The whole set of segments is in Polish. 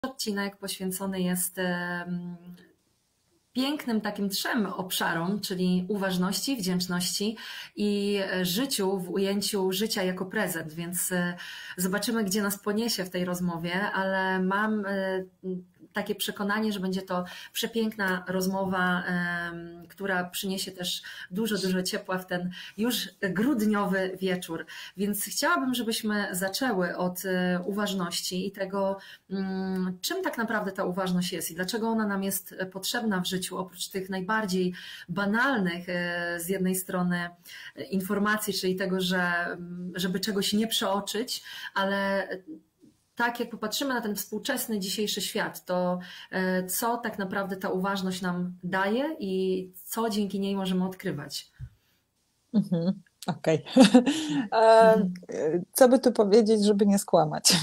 Odcinek poświęcony jest pięknym takim 3 obszarom, czyli uważności, wdzięczności i życiu w ujęciu życia jako prezent, więc zobaczymy, gdzie nas poniesie w tej rozmowie, ale mam takie przekonanie, że będzie to przepiękna rozmowa, która przyniesie też dużo ciepła w ten już grudniowy wieczór. Więc chciałabym, żebyśmy zaczęły od uważności i tego, czym tak naprawdę ta uważność jest i dlaczego ona nam jest potrzebna w życiu, oprócz tych najbardziej banalnych z jednej strony informacji, czyli tego, żeby czegoś nie przeoczyć, ale tak jak popatrzymy na ten współczesny dzisiejszy świat, to co tak naprawdę ta uważność nam daje i co dzięki niej możemy odkrywać? Okej. Co by tu powiedzieć, żeby nie skłamać?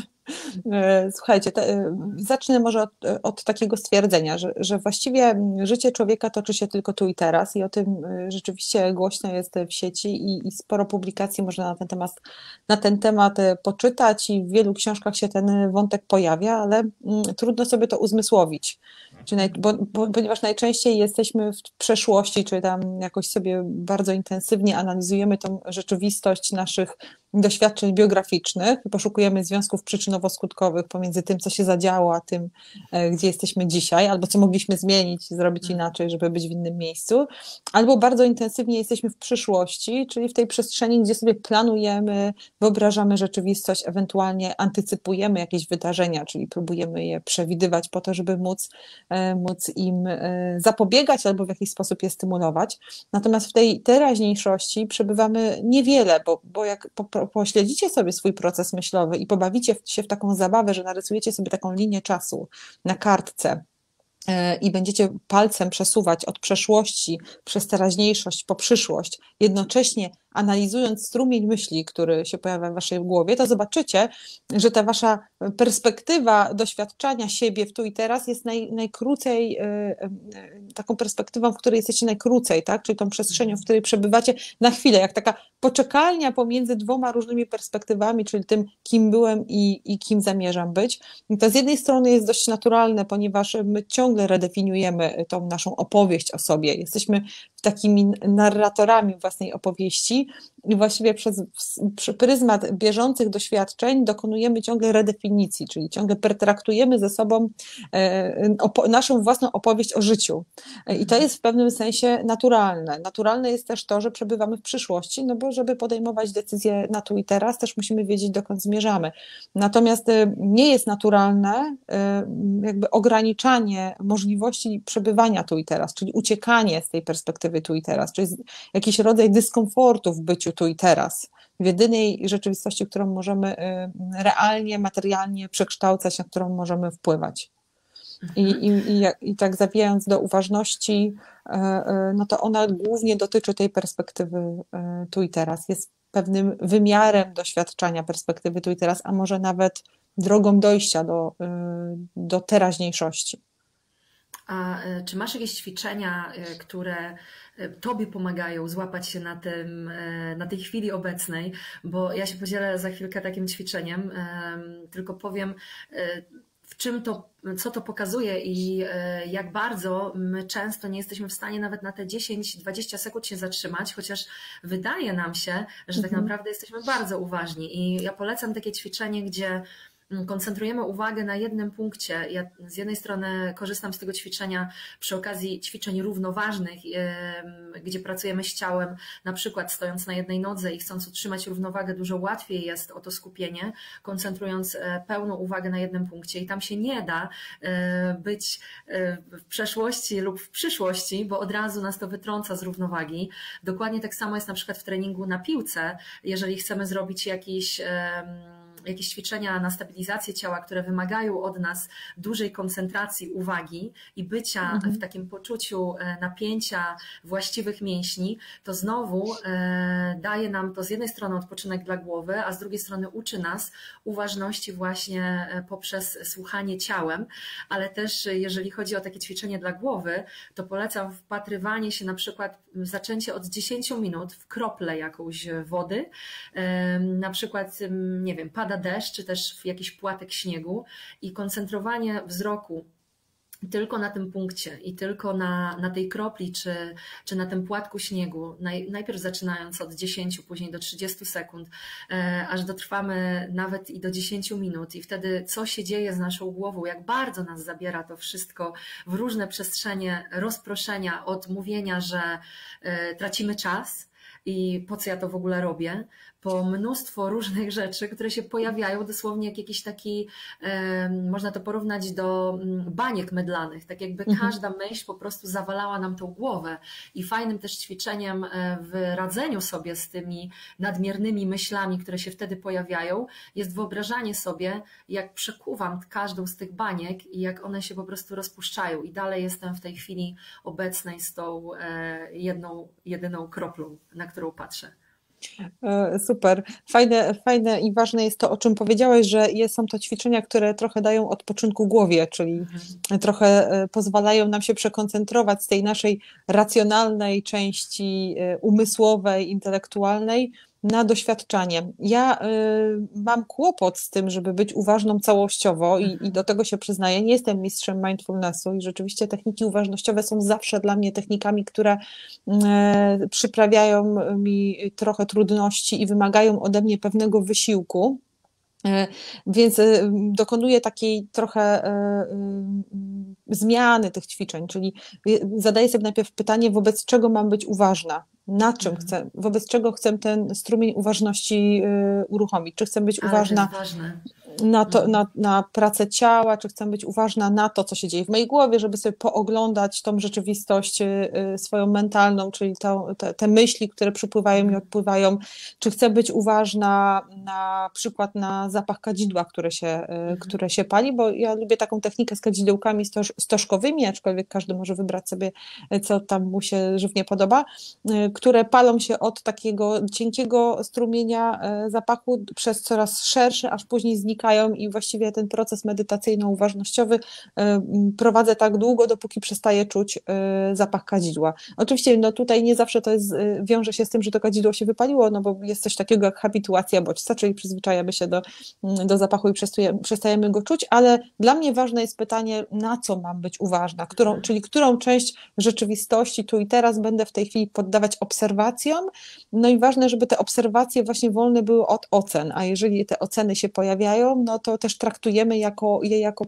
Słuchajcie, zacznę może od takiego stwierdzenia, że właściwie życie człowieka toczy się tylko tu i teraz i o tym rzeczywiście głośno jest w sieci i sporo publikacji można na ten temat poczytać i w wielu książkach się ten wątek pojawia, ale trudno sobie to uzmysłowić. Ponieważ najczęściej jesteśmy w przeszłości, czy tam jakoś sobie bardzo intensywnie analizujemy tą rzeczywistość naszych doświadczeń biograficznych, poszukujemy związków przyczynowo-skutkowych pomiędzy tym, co się zadziało, a tym, gdzie jesteśmy dzisiaj, albo co mogliśmy zmienić, zrobić inaczej, żeby być w innym miejscu, albo bardzo intensywnie jesteśmy w przyszłości, czyli w tej przestrzeni, gdzie sobie planujemy, wyobrażamy rzeczywistość, ewentualnie antycypujemy jakieś wydarzenia, czyli próbujemy je przewidywać po to, żeby móc im zapobiegać albo w jakiś sposób je stymulować. Natomiast w tej teraźniejszości przebywamy niewiele, bo jak pośledzicie sobie swój proces myślowy i pobawicie się w taką zabawę, że narysujecie sobie taką linię czasu na kartce i będziecie palcem przesuwać od przeszłości przez teraźniejszość po przyszłość, jednocześnie analizując strumień myśli, który się pojawia w waszej głowie, to zobaczycie, że ta wasza perspektywa doświadczania siebie w tu i teraz jest najkrócej, taką perspektywą, w której jesteście najkrócej, tak? Czyli tą przestrzenią, w której przebywacie na chwilę, jak taka poczekalnia pomiędzy 2 różnymi perspektywami, czyli tym, kim byłem i kim zamierzam być. I to z jednej strony jest dość naturalne, ponieważ my ciągle redefiniujemy tą naszą opowieść o sobie. Jesteśmy takimi narratorami własnej opowieści i właściwie przez pryzmat bieżących doświadczeń dokonujemy ciągle redefinicji, czyli ciągle pertraktujemy ze sobą naszą własną opowieść o życiu. I to jest w pewnym sensie naturalne. Naturalne jest też to, że przebywamy w przyszłości, no bo żeby podejmować decyzje na tu i teraz, też musimy wiedzieć, dokąd zmierzamy. Natomiast nie jest naturalne jakby ograniczanie możliwości przebywania tu i teraz, czyli uciekanie z tej perspektywy tu i teraz, czyli jakiś rodzaj dyskomfortu w byciu tu i teraz, w jedynej rzeczywistości, którą możemy realnie, materialnie przekształcać, na którą możemy wpływać. I tak zawijając do uważności, no to ona głównie dotyczy tej perspektywy tu i teraz, jest pewnym wymiarem doświadczania perspektywy tu i teraz, a może nawet drogą dojścia do teraźniejszości. A czy masz jakieś ćwiczenia, które Tobie pomagają złapać się na tej chwili obecnej? Bo ja się podzielę za chwilkę takim ćwiczeniem, tylko powiem, co to pokazuje i jak bardzo my często nie jesteśmy w stanie nawet na te 10-20 sekund się zatrzymać, chociaż wydaje nam się, że tak naprawdę jesteśmy bardzo uważni. I ja polecam takie ćwiczenie, gdzie koncentrujemy uwagę na jednym punkcie. Ja z jednej strony korzystam z tego ćwiczenia przy okazji ćwiczeń równoważnych, gdzie pracujemy z ciałem, na przykład stojąc na jednej nodze i chcąc utrzymać równowagę, dużo łatwiej jest o to skupienie, koncentrując pełną uwagę na jednym punkcie. I tam się nie da być w przeszłości lub w przyszłości, bo od razu nas to wytrąca z równowagi. Dokładnie tak samo jest na przykład w treningu na piłce. Jeżeli chcemy zrobić jakieś ćwiczenia na stabilizację ciała, które wymagają od nas dużej koncentracji uwagi i bycia w takim poczuciu napięcia właściwych mięśni, to znowu daje nam to z jednej strony odpoczynek dla głowy, a z drugiej strony uczy nas uważności właśnie poprzez słuchanie ciałem, ale też jeżeli chodzi o takie ćwiczenie dla głowy, to polecam wpatrywanie się na przykład, zaczęcie od 10 minut w krople jakąś wody, na przykład, nie wiem, pada pada deszcz, czy też w jakiś płatek śniegu i koncentrowanie wzroku tylko na tym punkcie i tylko na tej kropli, czy na tym płatku śniegu, najpierw zaczynając od 10, później do 30 sekund, aż dotrwamy nawet i do 10 minut i wtedy co się dzieje z naszą głową, jak bardzo nas zabiera to wszystko w różne przestrzenie rozproszenia od mówienia, że tracimy czas i po co ja to w ogóle robię, po mnóstwo różnych rzeczy, które się pojawiają dosłownie jak jakiś taki, można to porównać do baniek mydlanych, tak jakby każda myśl po prostu zawalała nam tą głowę i fajnym też ćwiczeniem w radzeniu sobie z tymi nadmiernymi myślami, które się wtedy pojawiają, jest wyobrażanie sobie, jak przekuwam każdą z tych baniek i jak one się po prostu rozpuszczają i dalej jestem w tej chwili obecnej z tą jedyną kroplą, na którą patrzę. Super. Fajne i ważne jest to, o czym powiedziałeś, że są to ćwiczenia, które trochę dają odpoczynku głowie, czyli trochę pozwalają nam się przekoncentrować z tej naszej racjonalnej części umysłowej, intelektualnej na doświadczanie. Ja mam kłopot z tym, żeby być uważną całościowo i do tego się przyznaję. Nie jestem mistrzem mindfulnessu i rzeczywiście techniki uważnościowe są zawsze dla mnie technikami, które przyprawiają mi trochę trudności i wymagają ode mnie pewnego wysiłku. Więc dokonuję takiej trochę zmiany tych ćwiczeń, czyli zadaję sobie najpierw pytanie, wobec czego mam być uważna, na czym chcę, wobec czego chcę ten strumień uważności uruchomić, czy chcę być uważna na pracę ciała, czy chcę być uważna na to, co się dzieje w mojej głowie, żeby sobie pooglądać tą rzeczywistość swoją mentalną, czyli te myśli, które przypływają i odpływają, czy chcę być uważna na przykład na zapach kadzidła, które się pali, bo ja lubię taką technikę z kadzidełkami stożkowymi, aczkolwiek każdy może wybrać sobie, co tam mu się żywnie podoba, które palą się od takiego cienkiego strumienia zapachu przez coraz szerszy, aż później znikają i właściwie ten proces medytacyjno-uważnościowy prowadzę tak długo, dopóki przestaję czuć zapach kadzidła. Oczywiście no tutaj nie zawsze to wiąże się z tym, że to kadzidło się wypaliło, no bo jest coś takiego jak habituacja bodźca, czyli przyzwyczajamy się do zapachu i przestajemy go czuć, ale dla mnie ważne jest pytanie, na co mam być uważna, czyli którą część rzeczywistości tu i teraz będę w tej chwili poddawać obserwacjom, no i ważne, żeby te obserwacje właśnie wolne były od ocen, a jeżeli te oceny się pojawiają, no to też traktujemy je jako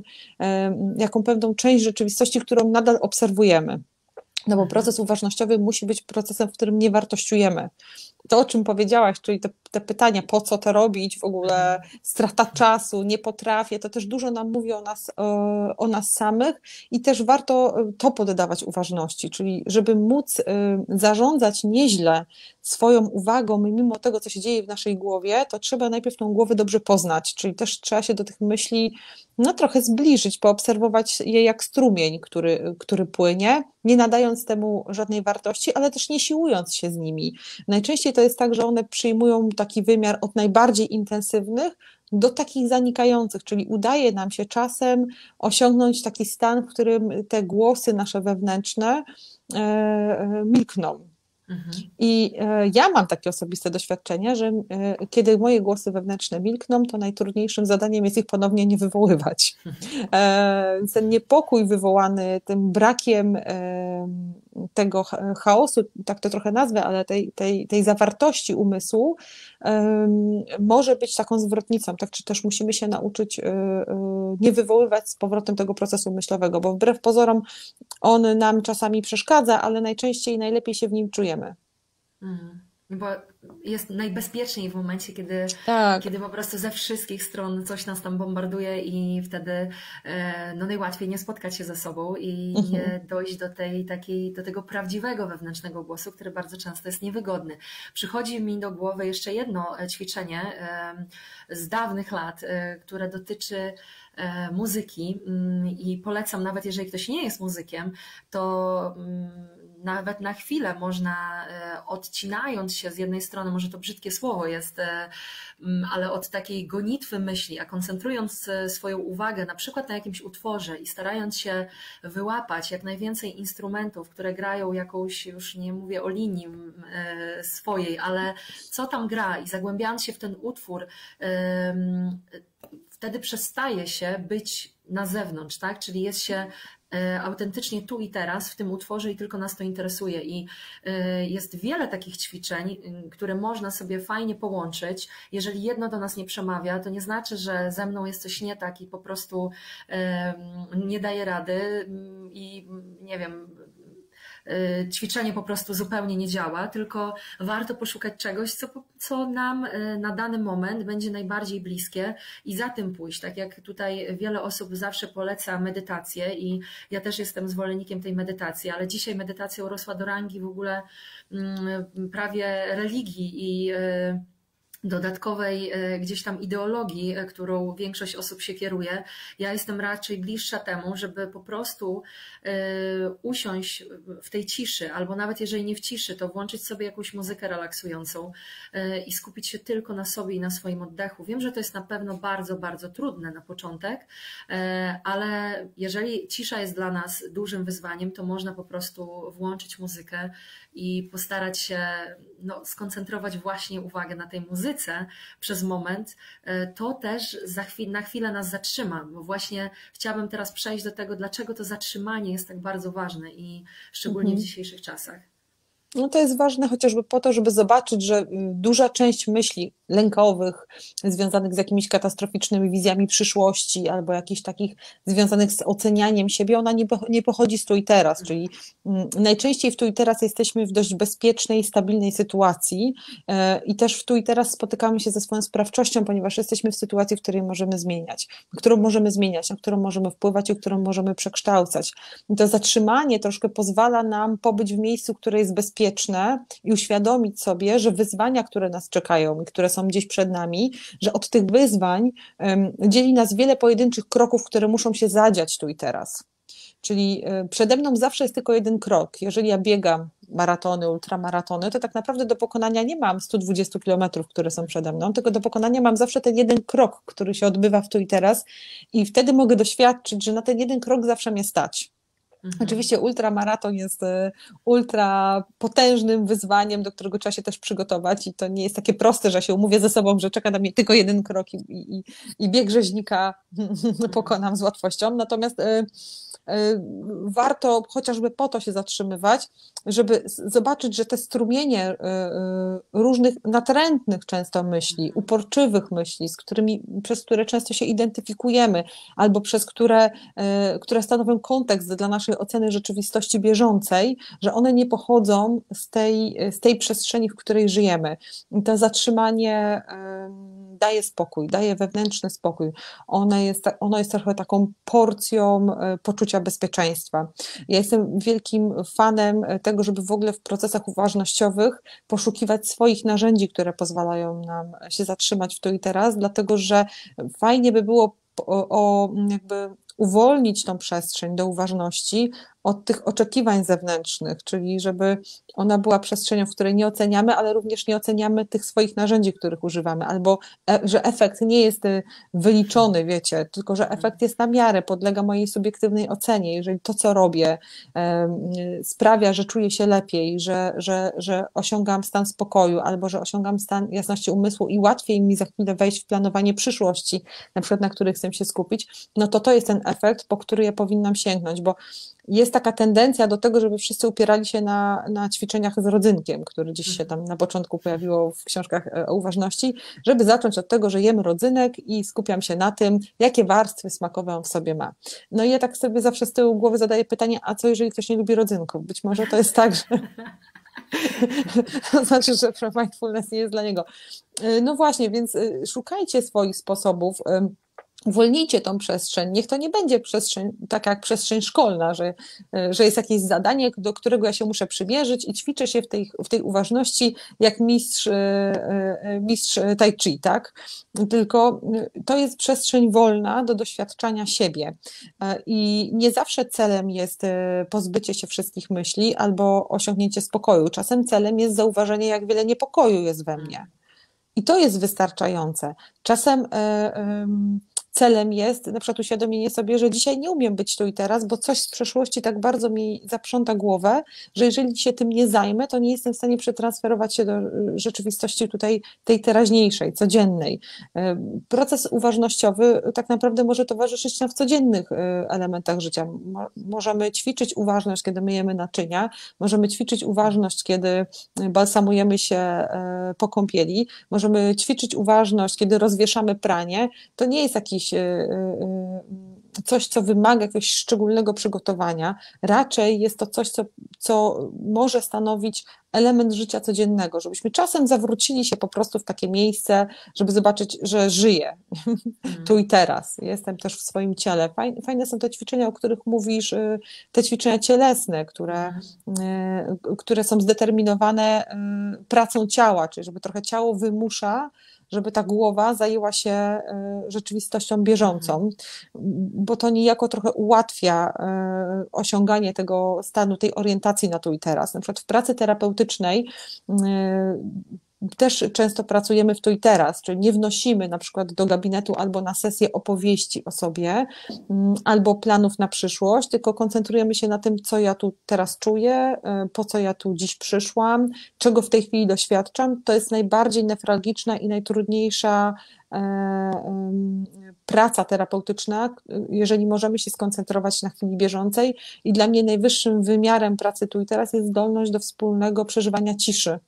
pewną część rzeczywistości, którą nadal obserwujemy. No bo proces uważnościowy musi być procesem, w którym nie wartościujemy. To, o czym powiedziałaś, czyli te pytania, po co to robić, w ogóle strata czasu, nie potrafię, to też dużo nam mówi o nas samych i też warto to poddawać uważności, czyli żeby móc zarządzać nieźle swoją uwagą mimo tego, co się dzieje w naszej głowie, to trzeba najpierw tą głowę dobrze poznać, czyli też trzeba się do tych myśli trochę zbliżyć, poobserwować je jak strumień, który płynie, nie nadając temu żadnej wartości, ale też nie siłując się z nimi. Najczęściej to jest tak, że one przyjmują taki wymiar od najbardziej intensywnych do takich zanikających, czyli udaje nam się czasem osiągnąć taki stan, w którym te głosy nasze wewnętrzne milkną. I ja mam takie osobiste doświadczenie, że kiedy moje głosy wewnętrzne milkną, to najtrudniejszym zadaniem jest ich ponownie nie wywoływać. Ten niepokój wywołany tym brakiem tego chaosu, tak to trochę nazwę, ale tej zawartości umysłu może być taką zwrotnicą, tak, czy też musimy się nauczyć nie wywoływać z powrotem tego procesu myślowego, bo wbrew pozorom on nam czasami przeszkadza, ale najczęściej najlepiej się w nim czujemy. Bo jest najbezpieczniej w momencie, kiedy po prostu ze wszystkich stron coś nas tam bombarduje i wtedy najłatwiej nie spotkać się ze sobą i nie dojść do tego prawdziwego wewnętrznego głosu, który bardzo często jest niewygodny. Przychodzi mi do głowy jeszcze jedno ćwiczenie z dawnych lat, które dotyczy muzyki i polecam, nawet jeżeli ktoś nie jest muzykiem, to nawet na chwilę można, odcinając się z jednej strony, może to brzydkie słowo jest, ale od takiej gonitwy myśli, a koncentrując swoją uwagę na przykład na jakimś utworze i starając się wyłapać jak najwięcej instrumentów, które grają jakąś, już nie mówię o linii swojej, ale co tam gra i zagłębiając się w ten utwór, wtedy przestaje się być na zewnątrz, tak? Czyli jest się autentycznie tu i teraz w tym utworze i tylko nas to interesuje. I jest wiele takich ćwiczeń, które można sobie fajnie połączyć. Jeżeli jedno do nas nie przemawia, to nie znaczy, że ze mną jest coś nie tak i po prostu nie daję rady i nie wiem, ćwiczenie po prostu zupełnie nie działa, tylko warto poszukać czegoś, co nam na dany moment będzie najbardziej bliskie i za tym pójść. Tak jak tutaj wiele osób zawsze poleca medytację i ja też jestem zwolennikiem tej medytacji, ale dzisiaj medytacja urosła do rangi w ogóle prawie religii i dodatkowej gdzieś tam ideologii, którą większość osób się kieruje. Ja jestem raczej bliższa temu, żeby po prostu usiąść w tej ciszy, albo nawet jeżeli nie w ciszy, to włączyć sobie jakąś muzykę relaksującą i skupić się tylko na sobie i na swoim oddechu. Wiem, że to jest na pewno bardzo, bardzo trudne na początek, ale jeżeli cisza jest dla nas dużym wyzwaniem, to można po prostu włączyć muzykę i postarać się skoncentrować właśnie uwagę na tej muzyce przez moment, to też na chwilę nas zatrzyma, bo właśnie chciałabym teraz przejść do tego, dlaczego to zatrzymanie jest tak bardzo ważne i szczególnie w dzisiejszych czasach. No to jest ważne chociażby po to, żeby zobaczyć, że duża część myśli lękowych, związanych z jakimiś katastroficznymi wizjami przyszłości albo jakichś takich związanych z ocenianiem siebie, ona nie pochodzi z tu i teraz, czyli najczęściej w tu i teraz jesteśmy w dość bezpiecznej, stabilnej sytuacji i też w tu i teraz spotykamy się ze swoją sprawczością, ponieważ jesteśmy w sytuacji, w której możemy zmieniać, którą możemy zmieniać, na którą możemy wpływać i którą możemy przekształcać. I to zatrzymanie troszkę pozwala nam pobyć w miejscu, które jest bezpieczne i uświadomić sobie, że wyzwania, które nas czekają i które są gdzieś przed nami, że od tych wyzwań dzieli nas wiele pojedynczych kroków, które muszą się zadziać tu i teraz. Czyli przede mną zawsze jest tylko jeden krok. Jeżeli ja biegam maratony, ultramaratony, to tak naprawdę do pokonania nie mam 120 kilometrów, które są przede mną, tylko do pokonania mam zawsze ten jeden krok, który się odbywa w tu i teraz i wtedy mogę doświadczyć, że na ten jeden krok zawsze mnie stać. Oczywiście ultramaraton jest ultra potężnym wyzwaniem, do którego trzeba się też przygotować i to nie jest takie proste, że się umówię ze sobą, że czeka na mnie tylko jeden krok i bieg rzeźnika pokonam z łatwością. Natomiast warto chociażby po to się zatrzymywać, żeby zobaczyć, że te strumienie różnych natrętnych często myśli, uporczywych myśli, przez które często się identyfikujemy, albo przez które stanowią kontekst dla naszej oceny rzeczywistości bieżącej, że one nie pochodzą z tej przestrzeni, w której żyjemy. I to zatrzymanie daje spokój, daje wewnętrzny spokój. Ono jest trochę taką porcją poczucia bezpieczeństwa. Ja jestem wielkim fanem tego, żeby w ogóle w procesach uważnościowych poszukiwać swoich narzędzi, które pozwalają nam się zatrzymać w tu i teraz, dlatego że fajnie by było jakby uwolnić tą przestrzeń do uważności od tych oczekiwań zewnętrznych, czyli żeby ona była przestrzenią, w której nie oceniamy, ale również nie oceniamy tych swoich narzędzi, których używamy, albo że efekt nie jest wyliczony, wiecie, tylko że efekt jest na miarę, podlega mojej subiektywnej ocenie. Jeżeli to, co robię, sprawia, że czuję się lepiej, że osiągam stan spokoju, albo że osiągam stan jasności umysłu i łatwiej mi za chwilę wejść w planowanie przyszłości, na przykład na której chcę się skupić, no to jest ten efekt, po który ja powinnam sięgnąć, bo jest taka tendencja do tego, żeby wszyscy upierali się na ćwiczeniach z rodzynkiem, które gdzieś się tam na początku pojawiło w książkach o uważności, żeby zacząć od tego, że jem rodzynek i skupiam się na tym, jakie warstwy smakowe on w sobie ma. No i ja tak sobie zawsze z tyłu głowy zadaję pytanie, a co jeżeli ktoś nie lubi rodzynków? Być może to jest tak, że to znaczy, że mindfulness nie jest dla niego. No właśnie, więc szukajcie swoich sposobów. Uwolnijcie tą przestrzeń. Niech to nie będzie przestrzeń taka jak przestrzeń szkolna, że jest jakieś zadanie, do którego ja się muszę przymierzyć i ćwiczę się w tej uważności jak mistrz tai chi, tak? Tylko to jest przestrzeń wolna do doświadczania siebie. I nie zawsze celem jest pozbycie się wszystkich myśli albo osiągnięcie spokoju. Czasem celem jest zauważenie, jak wiele niepokoju jest we mnie. I to jest wystarczające. Czasem celem jest na przykład uświadomienie sobie, że dzisiaj nie umiem być tu i teraz, bo coś z przeszłości tak bardzo mi zaprząta głowę, że jeżeli się tym nie zajmę, to nie jestem w stanie przetransferować się do rzeczywistości tutaj tej teraźniejszej, codziennej. Proces uważnościowy tak naprawdę może towarzyszyć nam w codziennych elementach życia. Możemy ćwiczyć uważność, kiedy myjemy naczynia, możemy ćwiczyć uważność, kiedy balsamujemy się po kąpieli, możemy ćwiczyć uważność, kiedy rozwieszamy pranie. To nie jest coś, co wymaga jakiegoś szczególnego przygotowania. Raczej jest to coś, co może stanowić element życia codziennego, żebyśmy czasem zawrócili się po prostu w takie miejsce, żeby zobaczyć, że żyję tu i teraz. Jestem też w swoim ciele. Fajne są te ćwiczenia, o których mówisz, te ćwiczenia cielesne, które są zdeterminowane pracą ciała, czyli żeby trochę ciało wymusza, żeby ta głowa zajęła się rzeczywistością bieżącą, bo to niejako trochę ułatwia osiąganie tego stanu, tej orientacji na tu i teraz. Na przykład w pracy terapeutycznej też często pracujemy w tu i teraz, czyli nie wnosimy na przykład do gabinetu albo na sesję opowieści o sobie, albo planów na przyszłość, tylko koncentrujemy się na tym, co ja tu teraz czuję, po co ja tu dziś przyszłam, czego w tej chwili doświadczam. To jest najbardziej newralgiczna i najtrudniejsza praca terapeutyczna, jeżeli możemy się skoncentrować na chwili bieżącej, i dla mnie najwyższym wymiarem pracy tu i teraz jest zdolność do wspólnego przeżywania ciszy.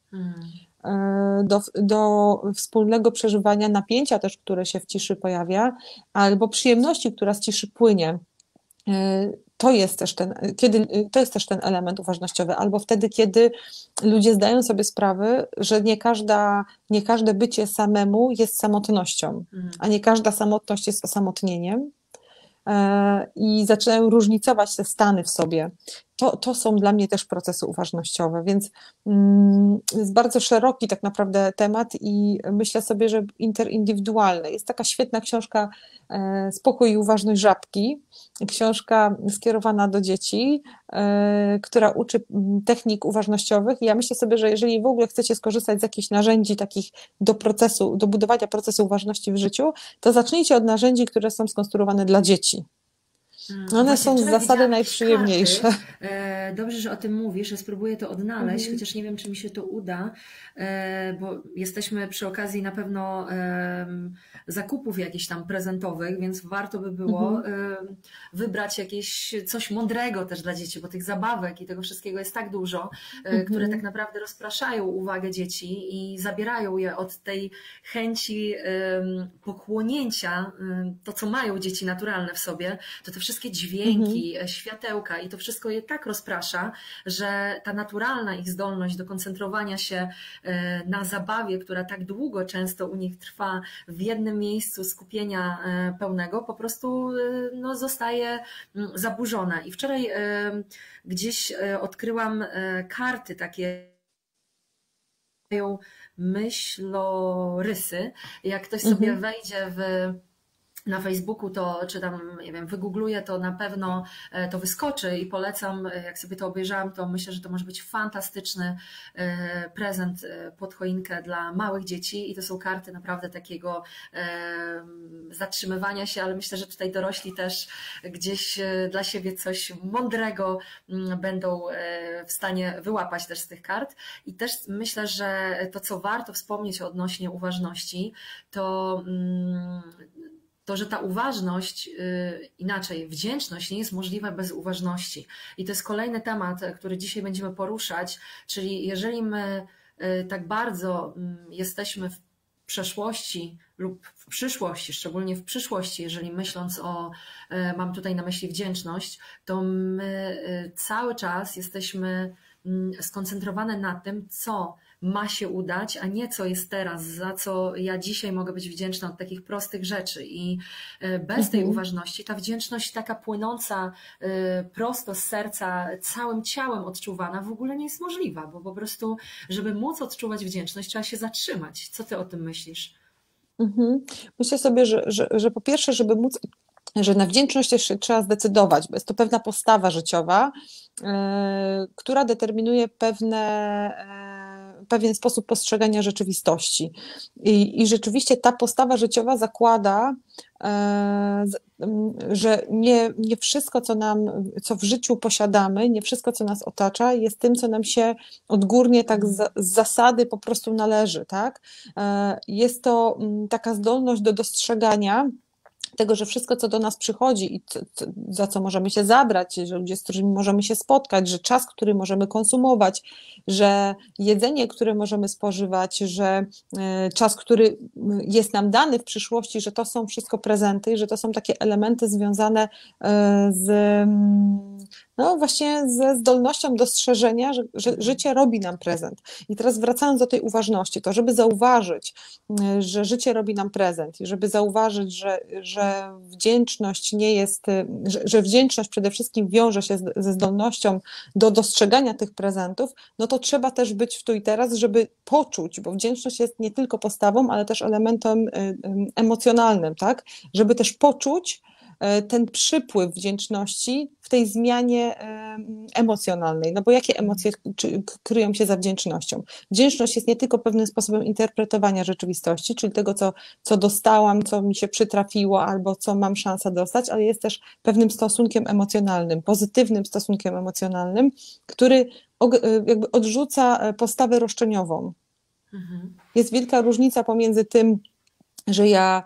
Do wspólnego przeżywania napięcia też, które się w ciszy pojawia, albo przyjemności, która z ciszy płynie. To jest też ten element uważnościowy, albo wtedy, kiedy ludzie zdają sobie sprawę, że nie każde bycie samemu jest samotnością, a nie każda samotność jest osamotnieniem, i zaczynają różnicować te stany w sobie. To są dla mnie też procesy uważnościowe, więc jest bardzo szeroki tak naprawdę temat i myślę sobie, że interindywidualny. Jest taka świetna książka Spokój i uważność żabki, książka skierowana do dzieci, która uczy technik uważnościowych. I ja myślę sobie, że jeżeli w ogóle chcecie skorzystać z jakichś narzędzi takich do budowania procesu uważności w życiu, to zacznijcie od narzędzi, które są skonstruowane dla dzieci. One są z zasady najprzyjemniejsze. Dobrze, że o tym mówisz, że spróbuję to odnaleźć, chociaż nie wiem, czy mi się to uda, bo jesteśmy przy okazji na pewno zakupów jakichś tam prezentowych, więc warto by było wybrać coś mądrego też dla dzieci, bo tych zabawek i tego wszystkiego jest tak dużo, które tak naprawdę rozpraszają uwagę dzieci i zabierają je od tej chęci pochłonięcia, to co mają dzieci naturalne w sobie, to te wszystkie dźwięki, światełka i to wszystko je tak rozprasza, że ta naturalna ich zdolność do koncentrowania się na zabawie, która tak długo często u nich trwa w jednym miejscu skupienia pełnego, po prostu zostaje zaburzona. I wczoraj gdzieś odkryłam karty takie, myślorysy. Jak ktoś sobie wejdzie na Facebooku, to czy tam, nie wiem, wygoogluje, to na pewno to wyskoczy i polecam, jak sobie to obejrzałam, to myślę, że to może być fantastyczny prezent pod choinkę dla małych dzieci i to są karty naprawdę takiego zatrzymywania się, ale myślę, że tutaj dorośli też gdzieś dla siebie coś mądrego będą w stanie wyłapać też z tych kart. I też myślę, że to, co warto wspomnieć odnośnie uważności, to że ta uważność, inaczej, wdzięczność nie jest możliwa bez uważności. I to jest kolejny temat, który dzisiaj będziemy poruszać, czyli jeżeli my tak bardzo jesteśmy w przeszłości lub w przyszłości, szczególnie w przyszłości, jeżeli myśląc mam tutaj na myśli wdzięczność, to my cały czas jesteśmy skoncentrowane na tym, co ma się udać, a nie co jest teraz, za co ja dzisiaj mogę być wdzięczna od takich prostych rzeczy. I bez tej uważności ta wdzięczność taka płynąca prosto z serca, całym ciałem odczuwana w ogóle nie jest możliwa, bo po prostu, żeby móc odczuwać wdzięczność, trzeba się zatrzymać. Co ty o tym myślisz? Myślę sobie, że po pierwsze, żeby móc, że na wdzięczność też się trzeba zdecydować, bo jest to pewna postawa życiowa, która determinuje pewien sposób postrzegania rzeczywistości. I rzeczywiście ta postawa życiowa zakłada, że nie wszystko, co w życiu posiadamy, nie wszystko, co nas otacza, jest tym, co nam się odgórnie tak z zasady po prostu należy, tak? Jest to taka zdolność do dostrzegania tego, że wszystko, co do nas przychodzi i za co możemy się zabrać, że ludzie, z którymi możemy się spotkać, że czas, który możemy konsumować, że jedzenie, które możemy spożywać, że czas, który jest nam dany w przyszłości, że to są wszystko prezenty, że to są takie elementy związane właśnie ze zdolnością dostrzeżenia, że życie robi nam prezent. I teraz wracając do tej uważności, to żeby zauważyć, że życie robi nam prezent i żeby zauważyć, że wdzięczność nie jest, że wdzięczność przede wszystkim wiąże się ze zdolnością do dostrzegania tych prezentów, no to trzeba też być w tu i teraz, żeby poczuć, bo wdzięczność jest nie tylko postawą, ale też elementem emocjonalnym, tak? Żeby też poczuć ten przypływ wdzięczności w tej zmianie emocjonalnej. No bo jakie emocje kryją się za wdzięcznością? Wdzięczność jest nie tylko pewnym sposobem interpretowania rzeczywistości, czyli tego, co dostałam, co mi się przytrafiło albo co mam szansę dostać, ale jest też pewnym stosunkiem emocjonalnym, pozytywnym stosunkiem emocjonalnym, który jakby odrzuca postawę roszczeniową. Jest wielka różnica pomiędzy tym, że ja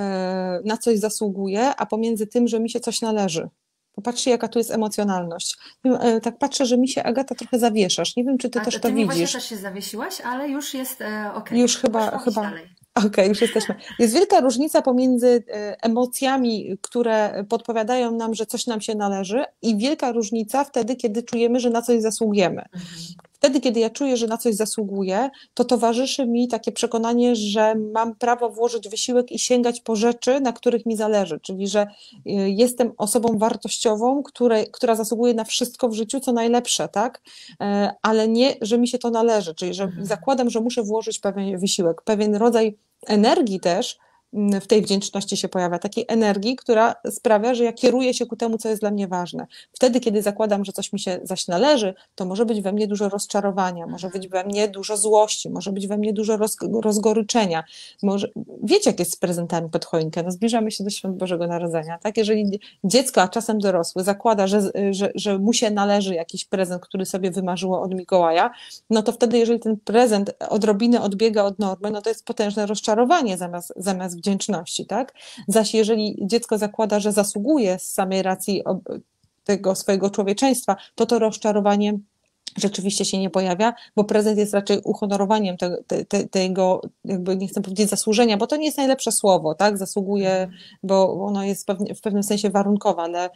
na coś zasługuję, a pomiędzy tym, że mi się coś należy. Popatrzcie, jaka tu jest emocjonalność. Tak patrzę, że mi się, Agata, trochę zawieszasz. Nie wiem, czy ty też to widzisz. Właśnie też się zawiesiłaś, ale już jest okej. Już chyba. Okej, już jesteśmy. Jest wielka różnica pomiędzy emocjami, które podpowiadają nam, że coś nam się należy, i wielka różnica wtedy, kiedy czujemy, że na coś zasługujemy. Wtedy, kiedy ja czuję, że na coś zasługuję, to towarzyszy mi takie przekonanie, że mam prawo włożyć wysiłek i sięgać po rzeczy, na których mi zależy, czyli że jestem osobą wartościową, która zasługuje na wszystko w życiu, co najlepsze, tak? Ale nie, że mi się to należy, czyli że zakładam, że muszę włożyć pewien wysiłek, pewien rodzaj energii też w tej wdzięczności się pojawia, takiej energii, która sprawia, że ja kieruję się ku temu, co jest dla mnie ważne. Wtedy, kiedy zakładam, że coś mi się zaś należy, to może być we mnie dużo rozczarowania, może być we mnie dużo złości, może być we mnie dużo rozgoryczenia. Wiecie, jak jest z prezentami pod choinkę? No, zbliżamy się do Świąt Bożego Narodzenia. Tak? Jeżeli dziecko, a czasem dorosły, zakłada, że mu się należy jakiś prezent, który sobie wymarzyło od Mikołaja, no to wtedy, jeżeli ten prezent odrobinę odbiega od normy, no to jest potężne rozczarowanie zamiast wdzięczności, tak? Zaś jeżeli dziecko zakłada, że zasługuje z samej racji tego swojego człowieczeństwa, to rozczarowanie rzeczywiście się nie pojawia, bo prezent jest raczej uhonorowaniem tego, jakby nie chcę powiedzieć zasłużenia, bo to nie jest najlepsze słowo, tak? Zasługuje, bo ono jest w pewnym sensie warunkowe,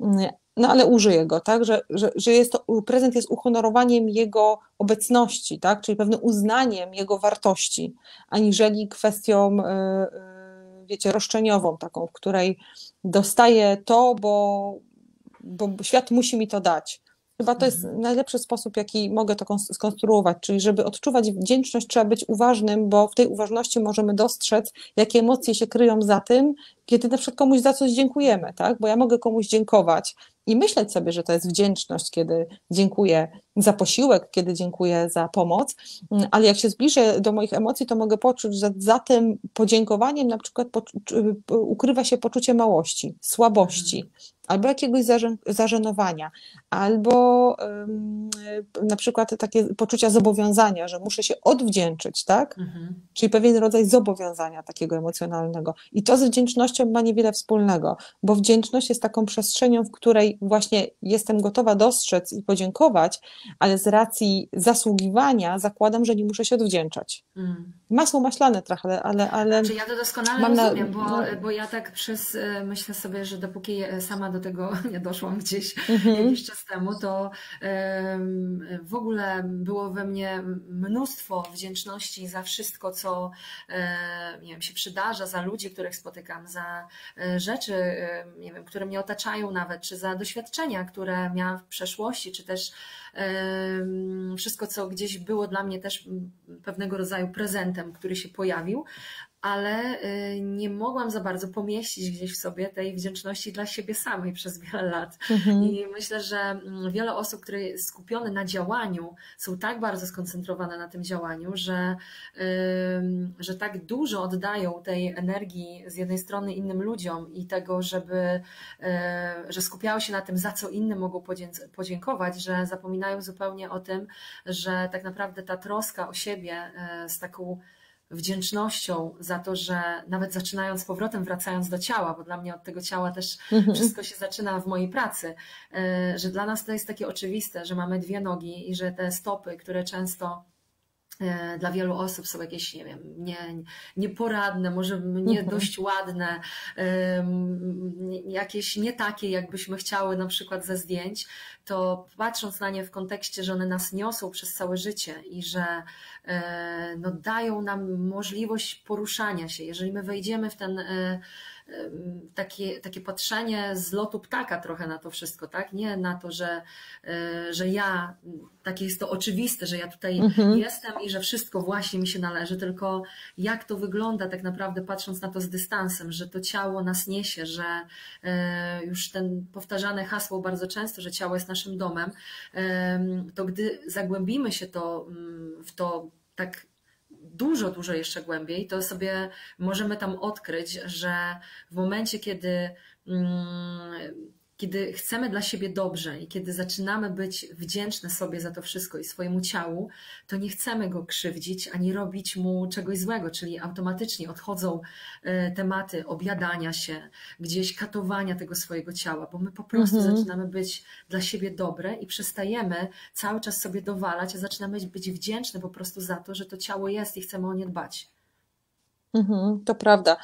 ale użyję go, tak? Że prezent jest uhonorowaniem jego obecności, tak? Czyli pewnym uznaniem jego wartości, aniżeli kwestią wiecie, roszczeniową taką, w której dostaję to, bo świat musi mi to dać. Chyba to jest najlepszy sposób, jaki mogę to skonstruować, czyli żeby odczuwać wdzięczność, trzeba być uważnym, bo w tej uważności możemy dostrzec, jakie emocje się kryją za tym, kiedy na przykład komuś za coś dziękujemy, tak? Bo ja mogę komuś dziękować i myśleć sobie, że to jest wdzięczność, kiedy dziękuję za posiłek, kiedy dziękuję za pomoc, ale jak się zbliżę do moich emocji, to mogę poczuć, że za tym podziękowaniem na przykład ukrywa się poczucie małości, słabości, albo jakiegoś zażenowania, albo na przykład takie poczucia zobowiązania, że muszę się odwdzięczyć, tak? Czyli pewien rodzaj zobowiązania takiego emocjonalnego. I to z wdzięcznością wdzięcznością ma niewiele wspólnego, bo wdzięczność jest taką przestrzenią, w której właśnie jestem gotowa dostrzec i podziękować, ale z racji zasługiwania zakładam, że nie muszę się odwdzięczać. Masło maślane trochę, ale Znaczy ja to doskonale rozumiem, bo ja tak myślę sobie, że dopóki sama do tego nie doszłam gdzieś jakiś czas temu, to w ogóle było we mnie mnóstwo wdzięczności za wszystko, co nie wiem, się przydarza, za ludzi, których spotykam, za rzeczy, nie wiem, które mnie otaczają nawet, czy za doświadczenia, które miałam w przeszłości, czy też wszystko, co gdzieś było dla mnie też pewnego rodzaju prezentem, który się pojawił, ale nie mogłam za bardzo pomieścić gdzieś w sobie tej wdzięczności dla siebie samej przez wiele lat. I myślę, że wiele osób, które jest skupione na działaniu, są tak bardzo skoncentrowane na tym działaniu, że tak dużo oddają tej energii z jednej strony innym ludziom i tego, że skupiają się na tym, za co innym mogą podziękować, że zapominają zupełnie o tym, że tak naprawdę ta troska o siebie z taką wdzięcznością za to, że nawet zaczynając z powrotem, wracając do ciała, bo dla mnie od tego ciała też wszystko się zaczyna w mojej pracy, że dla nas to jest takie oczywiste, że mamy dwie nogi i że te stopy, które często dla wielu osób są jakieś, nie wiem, nieporadne, może nie dość ładne, jakieś nie takie, jakbyśmy chciały na przykład ze zdjęć, to patrząc na nie w kontekście, że one nas niosą przez całe życie i że no, dają nam możliwość poruszania się. Jeżeli my wejdziemy w ten takie patrzenie z lotu ptaka trochę na to wszystko, tak? Nie na to, że ja, takie jest to oczywiste, że ja tutaj jestem i że wszystko właśnie mi się należy, tylko jak to wygląda tak naprawdę patrząc na to z dystansem, że to ciało nas niesie, że już ten powtarzane hasło bardzo często, że ciało jest naszym domem, to gdy zagłębimy się w to tak dużo jeszcze głębiej, to sobie możemy tam odkryć, że w momencie, kiedy chcemy dla siebie dobrze i kiedy zaczynamy być wdzięczne sobie za to wszystko i swojemu ciału, to nie chcemy go krzywdzić ani robić mu czegoś złego, czyli automatycznie odchodzą tematy objadania się, gdzieś katowania tego swojego ciała, bo my po prostu zaczynamy być dla siebie dobre i przestajemy cały czas sobie dowalać, a zaczynamy być wdzięczne po prostu za to, że to ciało jest i chcemy o nie dbać. To prawda.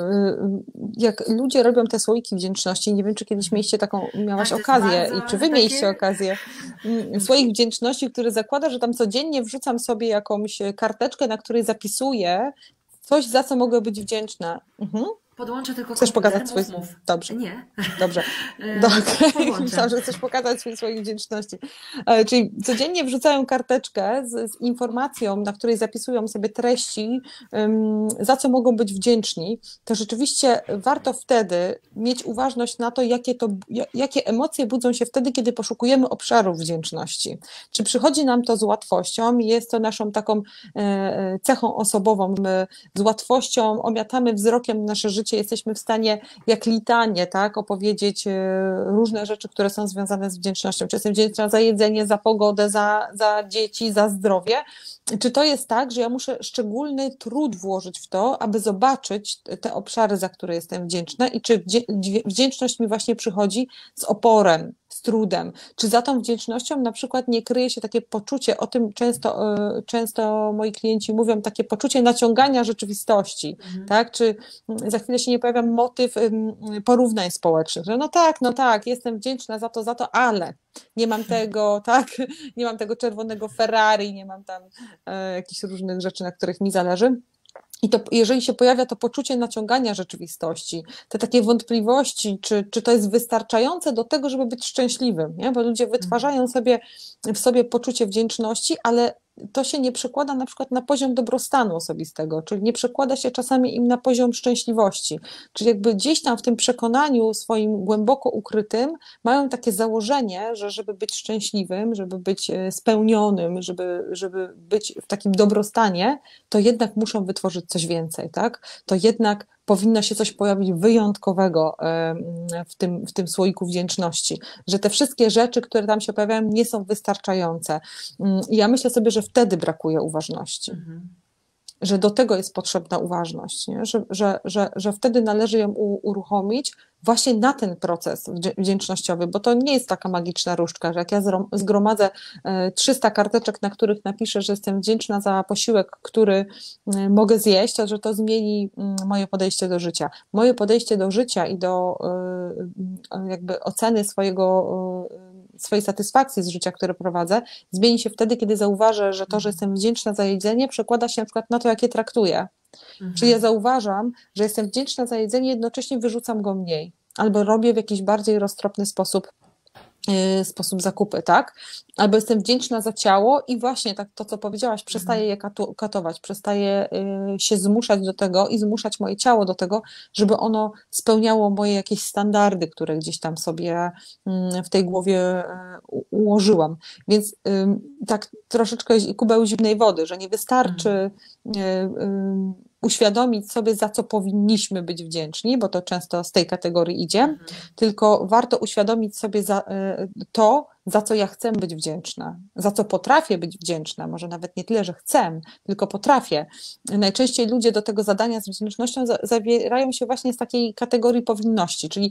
Jak ludzie robią te słoiki wdzięczności, nie wiem, czy kiedyś miałaś okazję i czy wy mieliście okazję, słoik wdzięczności, który zakłada, że tam codziennie wrzucam sobie jakąś karteczkę, na której zapisuję coś, za co mogę być wdzięczna. Podłączę tylko Chcesz pokazać swój... Mów. Dobrze. Nie. Dobrze. Myślałam, że chcesz pokazać swoich wdzięczności. Czyli codziennie wrzucają karteczkę z informacją, na której zapisują sobie treści, za co mogą być wdzięczni. To rzeczywiście warto wtedy mieć uważność na to, jakie emocje budzą się wtedy, kiedy poszukujemy obszarów wdzięczności. Czy przychodzi nam to z łatwością, jest to naszą taką cechą osobową. My z łatwością omiatamy wzrokiem nasze życie, jesteśmy w stanie jak litanie, tak, opowiedzieć różne rzeczy, które są związane z wdzięcznością. Czy jestem wdzięczna za jedzenie, za pogodę, za dzieci, za zdrowie. Czy to jest tak, że ja muszę szczególny trud włożyć w to, aby zobaczyć te obszary, za które jestem wdzięczna i czy wdzięczność mi właśnie przychodzi z oporem, z trudem. Czy za tą wdzięcznością na przykład nie kryje się takie poczucie, o tym często moi klienci mówią, takie poczucie naciągania rzeczywistości, tak? Czy za chwilę się nie pojawia motyw porównań społecznych, że no tak, jestem wdzięczna za to, ale nie mam tego, tak? Nie mam tego czerwonego Ferrari, nie mam tam jakichś różnych rzeczy, na których mi zależy. I to, jeżeli się pojawia to poczucie naciągania rzeczywistości, te takie wątpliwości, czy to jest wystarczające do tego, żeby być szczęśliwym, nie? Bo ludzie wytwarzają w sobie poczucie wdzięczności, ale to się nie przekłada na przykład na poziom dobrostanu osobistego, czyli nie przekłada się czasami im na poziom szczęśliwości. Czyli jakby gdzieś tam w tym przekonaniu swoim głęboko ukrytym mają takie założenie, że żeby być szczęśliwym, żeby być spełnionym, żeby być w takim dobrostanie, to jednak muszą wytworzyć coś więcej, tak? To jednak powinno się coś pojawić wyjątkowego w tym słoiku wdzięczności, że te wszystkie rzeczy, które tam się pojawiają, nie są wystarczające. I ja myślę sobie, że wtedy brakuje uważności. że do tego jest potrzebna uważność, nie? Że wtedy należy ją uruchomić właśnie na ten proces wdzięcznościowy, bo to nie jest taka magiczna różdżka, że jak ja zgromadzę 300 karteczek, na których napiszę, że jestem wdzięczna za posiłek, który mogę zjeść, to że to zmieni moje podejście do życia. Moje podejście do życia i do jakby oceny swojej satysfakcji z życia, które prowadzę, zmieni się wtedy, kiedy zauważę, że to, że jestem wdzięczna za jedzenie, przekłada się na przykład na to, jak je traktuję. Czyli ja zauważam, że jestem wdzięczna za jedzenie, jednocześnie wyrzucam go mniej. Albo robię w jakiś bardziej roztropny sposób zakupy, tak? Albo jestem wdzięczna za ciało i właśnie tak to, co powiedziałaś, przestaję je katować, przestaję się zmuszać do tego i zmuszać moje ciało do tego, żeby ono spełniało moje jakieś standardy, które gdzieś tam sobie w tej głowie ułożyłam. Więc tak troszeczkę kubeł zimnej wody, że nie wystarczy uświadomić sobie, za co powinniśmy być wdzięczni, bo to często z tej kategorii idzie, tylko warto uświadomić sobie to, za co ja chcę być wdzięczna, za co potrafię być wdzięczna, może nawet nie tyle, że chcę, tylko potrafię. Najczęściej ludzie do tego zadania z wdzięcznością zawierają się właśnie z takiej kategorii powinności, czyli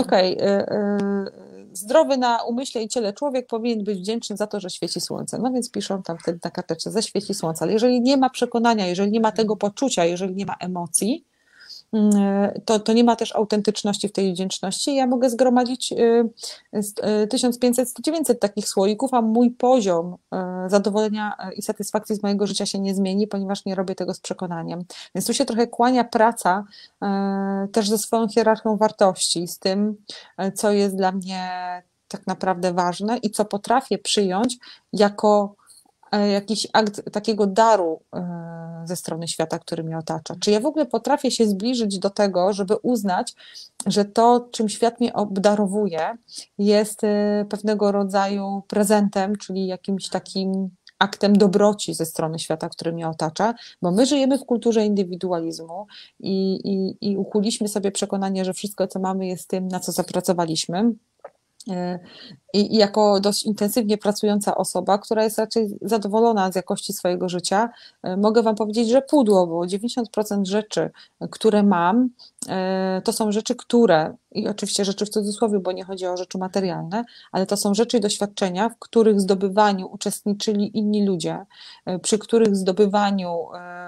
zdrowy na umyśle i ciele człowiek powinien być wdzięczny za to, że świeci słońce. No więc piszą tam wtedy na karteczce, że świeci słońce, ale jeżeli nie ma przekonania, jeżeli nie ma tego poczucia, jeżeli nie ma emocji, to nie ma też autentyczności w tej wdzięczności. Ja mogę zgromadzić 1500, 100, 900 takich słoików, a mój poziom zadowolenia i satysfakcji z mojego życia się nie zmieni, ponieważ nie robię tego z przekonaniem. Więc tu się trochę kłania praca też ze swoją hierarchią wartości, z tym, co jest dla mnie tak naprawdę ważne i co potrafię przyjąć jako jakiś akt takiego daru ze strony świata, który mnie otacza. Czy ja w ogóle potrafię się zbliżyć do tego, żeby uznać, że to, czym świat mnie obdarowuje, jest pewnego rodzaju prezentem, czyli jakimś takim aktem dobroci ze strony świata, który mnie otacza, bo my żyjemy w kulturze indywidualizmu i ukuliśmy sobie przekonanie, że wszystko, co mamy, jest tym, na co zapracowaliśmy. I jako dość intensywnie pracująca osoba, która jest raczej zadowolona z jakości swojego życia, mogę Wam powiedzieć, że pudło, bo 90% rzeczy, które mam, to są rzeczy, i oczywiście rzeczy w cudzysłowie, bo nie chodzi o rzeczy materialne, ale to są rzeczy i doświadczenia, w których zdobywaniu uczestniczyli inni ludzie, przy których zdobywaniu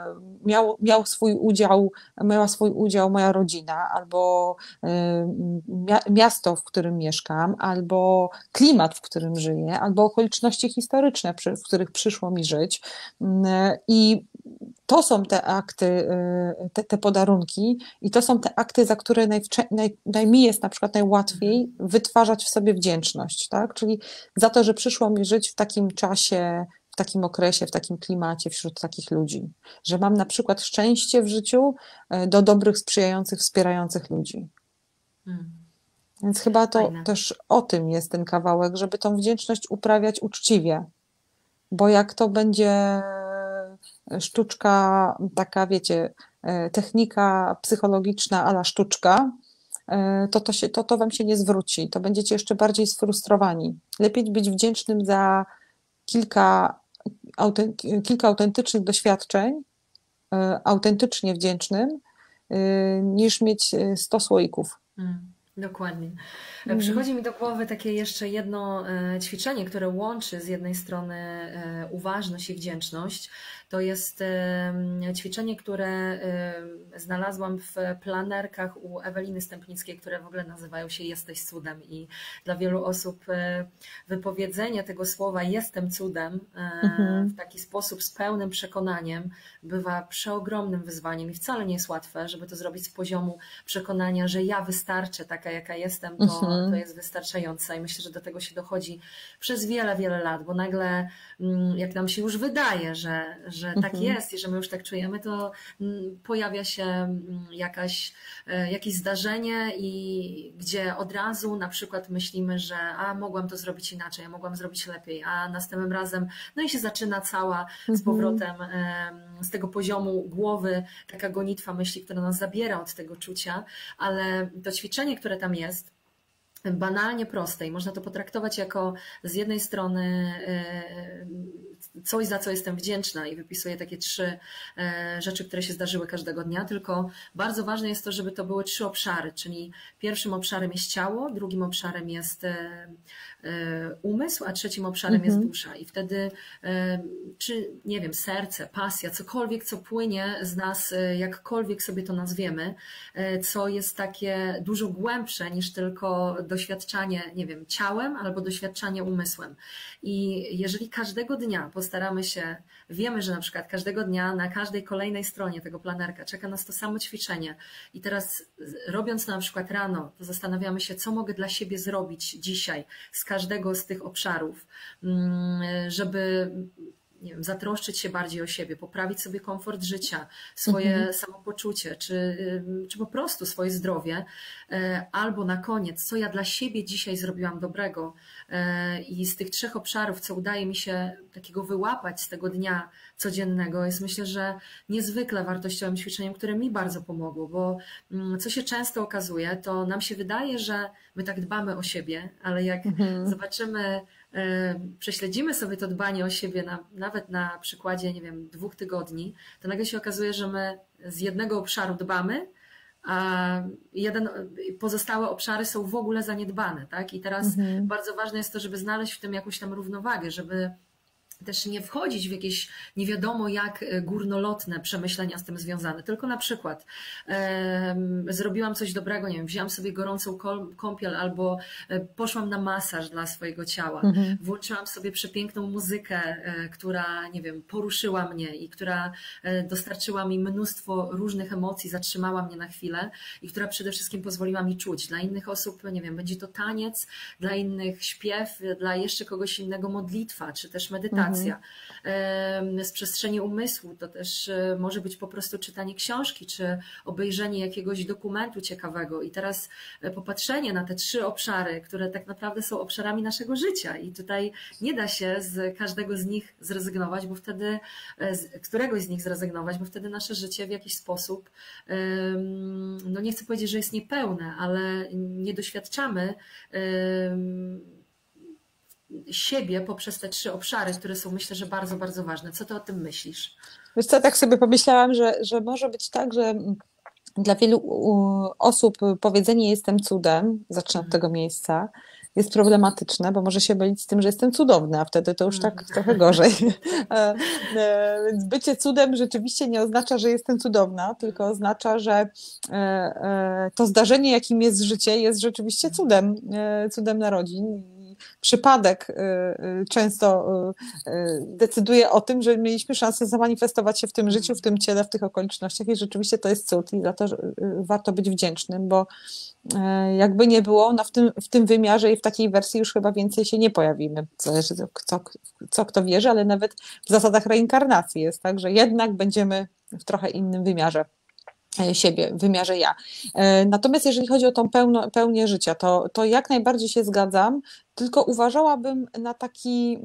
miała swój udział moja rodzina, albo miasto, w którym mieszkam, albo klimat, w którym żyję, albo okoliczności historyczne, w których przyszło mi żyć. I to są te akty, te podarunki i to są te akty, za które mi jest na przykład najłatwiej wytwarzać w sobie wdzięczność, tak? Czyli za to, że przyszło mi żyć w takim czasie, w takim okresie, w takim klimacie, wśród takich ludzi. Że mam na przykład szczęście w życiu do dobrych, sprzyjających, wspierających ludzi. Więc chyba to też o tym jest ten kawałek, żeby tą wdzięczność uprawiać uczciwie. Bo jak to będzie sztuczka, taka wiecie, technika psychologiczna a la sztuczka, to wam się nie zwróci. To będziecie jeszcze bardziej sfrustrowani. Lepiej być wdzięcznym za kilka autentycznych doświadczeń, autentycznie wdzięcznym, niż mieć 100 słoików. Dokładnie. Przychodzi mi do głowy takie jeszcze jedno ćwiczenie, które łączy z jednej strony uważność i wdzięczność. To jest ćwiczenie, które znalazłam w planerkach u Eweliny Stępnickiej, które w ogóle nazywają się Jesteś cudem i dla wielu osób wypowiedzenie tego słowa jestem cudem w taki sposób z pełnym przekonaniem bywa przeogromnym wyzwaniem i wcale nie jest łatwe, żeby to zrobić z poziomu przekonania, że ja wystarczę taka jaka jestem, to jest wystarczające i myślę, że do tego się dochodzi przez wiele, wiele lat, bo nagle jak nam się już wydaje, że tak jest i że my już tak czujemy, to pojawia się jakieś zdarzenie i gdzie od razu na przykład myślimy, że mogłam to zrobić inaczej, mogłam zrobić lepiej, a następnym razem, no i się zaczyna cała z powrotem z tego poziomu głowy taka gonitwa myśli, która nas zabiera od tego czucia, ale to ćwiczenie, które tam jest, banalnie proste i można to potraktować jako z jednej strony coś, za co jestem wdzięczna i wypisuję takie 3 rzeczy, które się zdarzyły każdego dnia, tylko bardzo ważne jest to, żeby to były 3 obszary, czyli pierwszym obszarem jest ciało, drugim obszarem jest umysł, a trzecim obszarem jest dusza. I wtedy, czy nie wiem, serce, pasja, cokolwiek, co płynie z nas, jakkolwiek sobie to nazwiemy, co jest takie dużo głębsze niż tylko doświadczanie, nie wiem, ciałem albo doświadczanie umysłem. I jeżeli każdego dnia postaramy się, wiemy, że na przykład każdego dnia na każdej kolejnej stronie tego planerka czeka nas to samo ćwiczenie i teraz robiąc na przykład rano, to zastanawiamy się, co mogę dla siebie zrobić dzisiaj z każdego z tych obszarów, żeby, nie wiem, zatroszczyć się bardziej o siebie, poprawić sobie komfort życia, swoje samopoczucie, czy po prostu swoje zdrowie, albo na koniec, co ja dla siebie dzisiaj zrobiłam dobrego i z tych 3 obszarów, co udaje mi się takiego wyłapać z tego dnia codziennego, jest myślę, że niezwykle wartościowym ćwiczeniem, które mi bardzo pomogło, bo co się często okazuje, to nam się wydaje, że my tak dbamy o siebie, ale jak zobaczymy, prześledzimy sobie to dbanie o siebie nawet na przykładzie, nie wiem, 2 tygodni, to nagle się okazuje, że my z jednego obszaru dbamy, a pozostałe obszary są w ogóle zaniedbane, tak? I teraz bardzo ważne jest to, żeby znaleźć w tym jakąś tam równowagę, żeby też nie wchodzić w jakieś nie wiadomo jak górnolotne przemyślenia z tym związane, tylko na przykład zrobiłam coś dobrego, nie wiem, wzięłam sobie gorącą kąpiel albo poszłam na masaż dla swojego ciała, włączyłam sobie przepiękną muzykę, która, nie wiem, poruszyła mnie i która dostarczyła mi mnóstwo różnych emocji, zatrzymała mnie na chwilę i która przede wszystkim pozwoliła mi czuć. Dla innych osób, nie wiem, będzie to taniec, dla innych śpiew, dla jeszcze kogoś innego modlitwa, czy też medytacja. Z przestrzeni umysłu to też może być po prostu czytanie książki, czy obejrzenie jakiegoś dokumentu ciekawego i teraz popatrzenie na te 3 obszary, które tak naprawdę są obszarami naszego życia i tutaj nie da się z każdego z nich zrezygnować, bo wtedy z któregoś z nich zrezygnować, bo wtedy nasze życie w jakiś sposób, no nie chcę powiedzieć, że jest niepełne, ale nie doświadczamy siebie poprzez te 3 obszary, które są, myślę, że bardzo, bardzo ważne. Co ty o tym myślisz? Wiesz co, tak sobie pomyślałam, że może być tak, że dla wielu osób powiedzenie jestem cudem, zacznę od tego miejsca, jest problematyczne, bo może się mylić z tym, że jestem cudowna, a wtedy to już tak trochę gorzej. Więc bycie cudem rzeczywiście nie oznacza, że jestem cudowna, tylko oznacza, że to zdarzenie, jakim jest życie, jest rzeczywiście cudem narodzin. Przypadek często decyduje o tym, że mieliśmy szansę zamanifestować się w tym życiu, w tym ciele, w tych okolicznościach i rzeczywiście to jest cud i za to warto być wdzięcznym, bo jakby nie było, no w tym wymiarze i w takiej wersji już chyba więcej się nie pojawimy. Zależy co kto wierzy, ale nawet w zasadach reinkarnacji jest tak, że jednak będziemy w trochę innym wymiarze siebie, w wymiarze ja. Natomiast jeżeli chodzi o tą pełnię życia, to jak najbardziej się zgadzam, tylko uważałabym na taki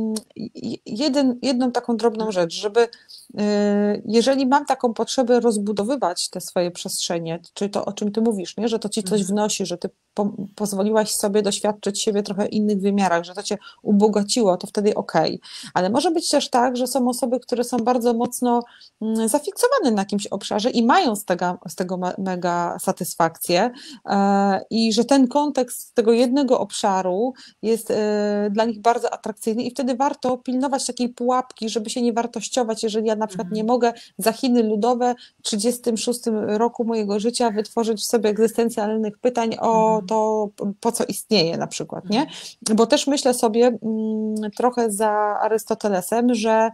jedną taką drobną rzecz, żeby jeżeli mam taką potrzebę rozbudowywać te swoje przestrzenie, czy to o czym ty mówisz, nie? Że to ci coś wnosi, że ty pozwoliłaś sobie doświadczyć siebie trochę w innych wymiarach, że to cię ubogaciło, to wtedy okej. Ale może być też tak, że są osoby, które są bardzo mocno zafiksowane na jakimś obszarze i mają z tego mega satysfakcję i że ten kontekst tego jednego obszaru jest dla nich bardzo atrakcyjny i wtedy warto pilnować takiej pułapki, żeby się nie wartościować, jeżeli ja na przykład nie mogę za Chiny Ludowe w 36 roku mojego życia wytworzyć w sobie egzystencjalnych pytań o to, po co istnieje na przykład, nie? Bo też myślę sobie trochę za Arystotelesem, że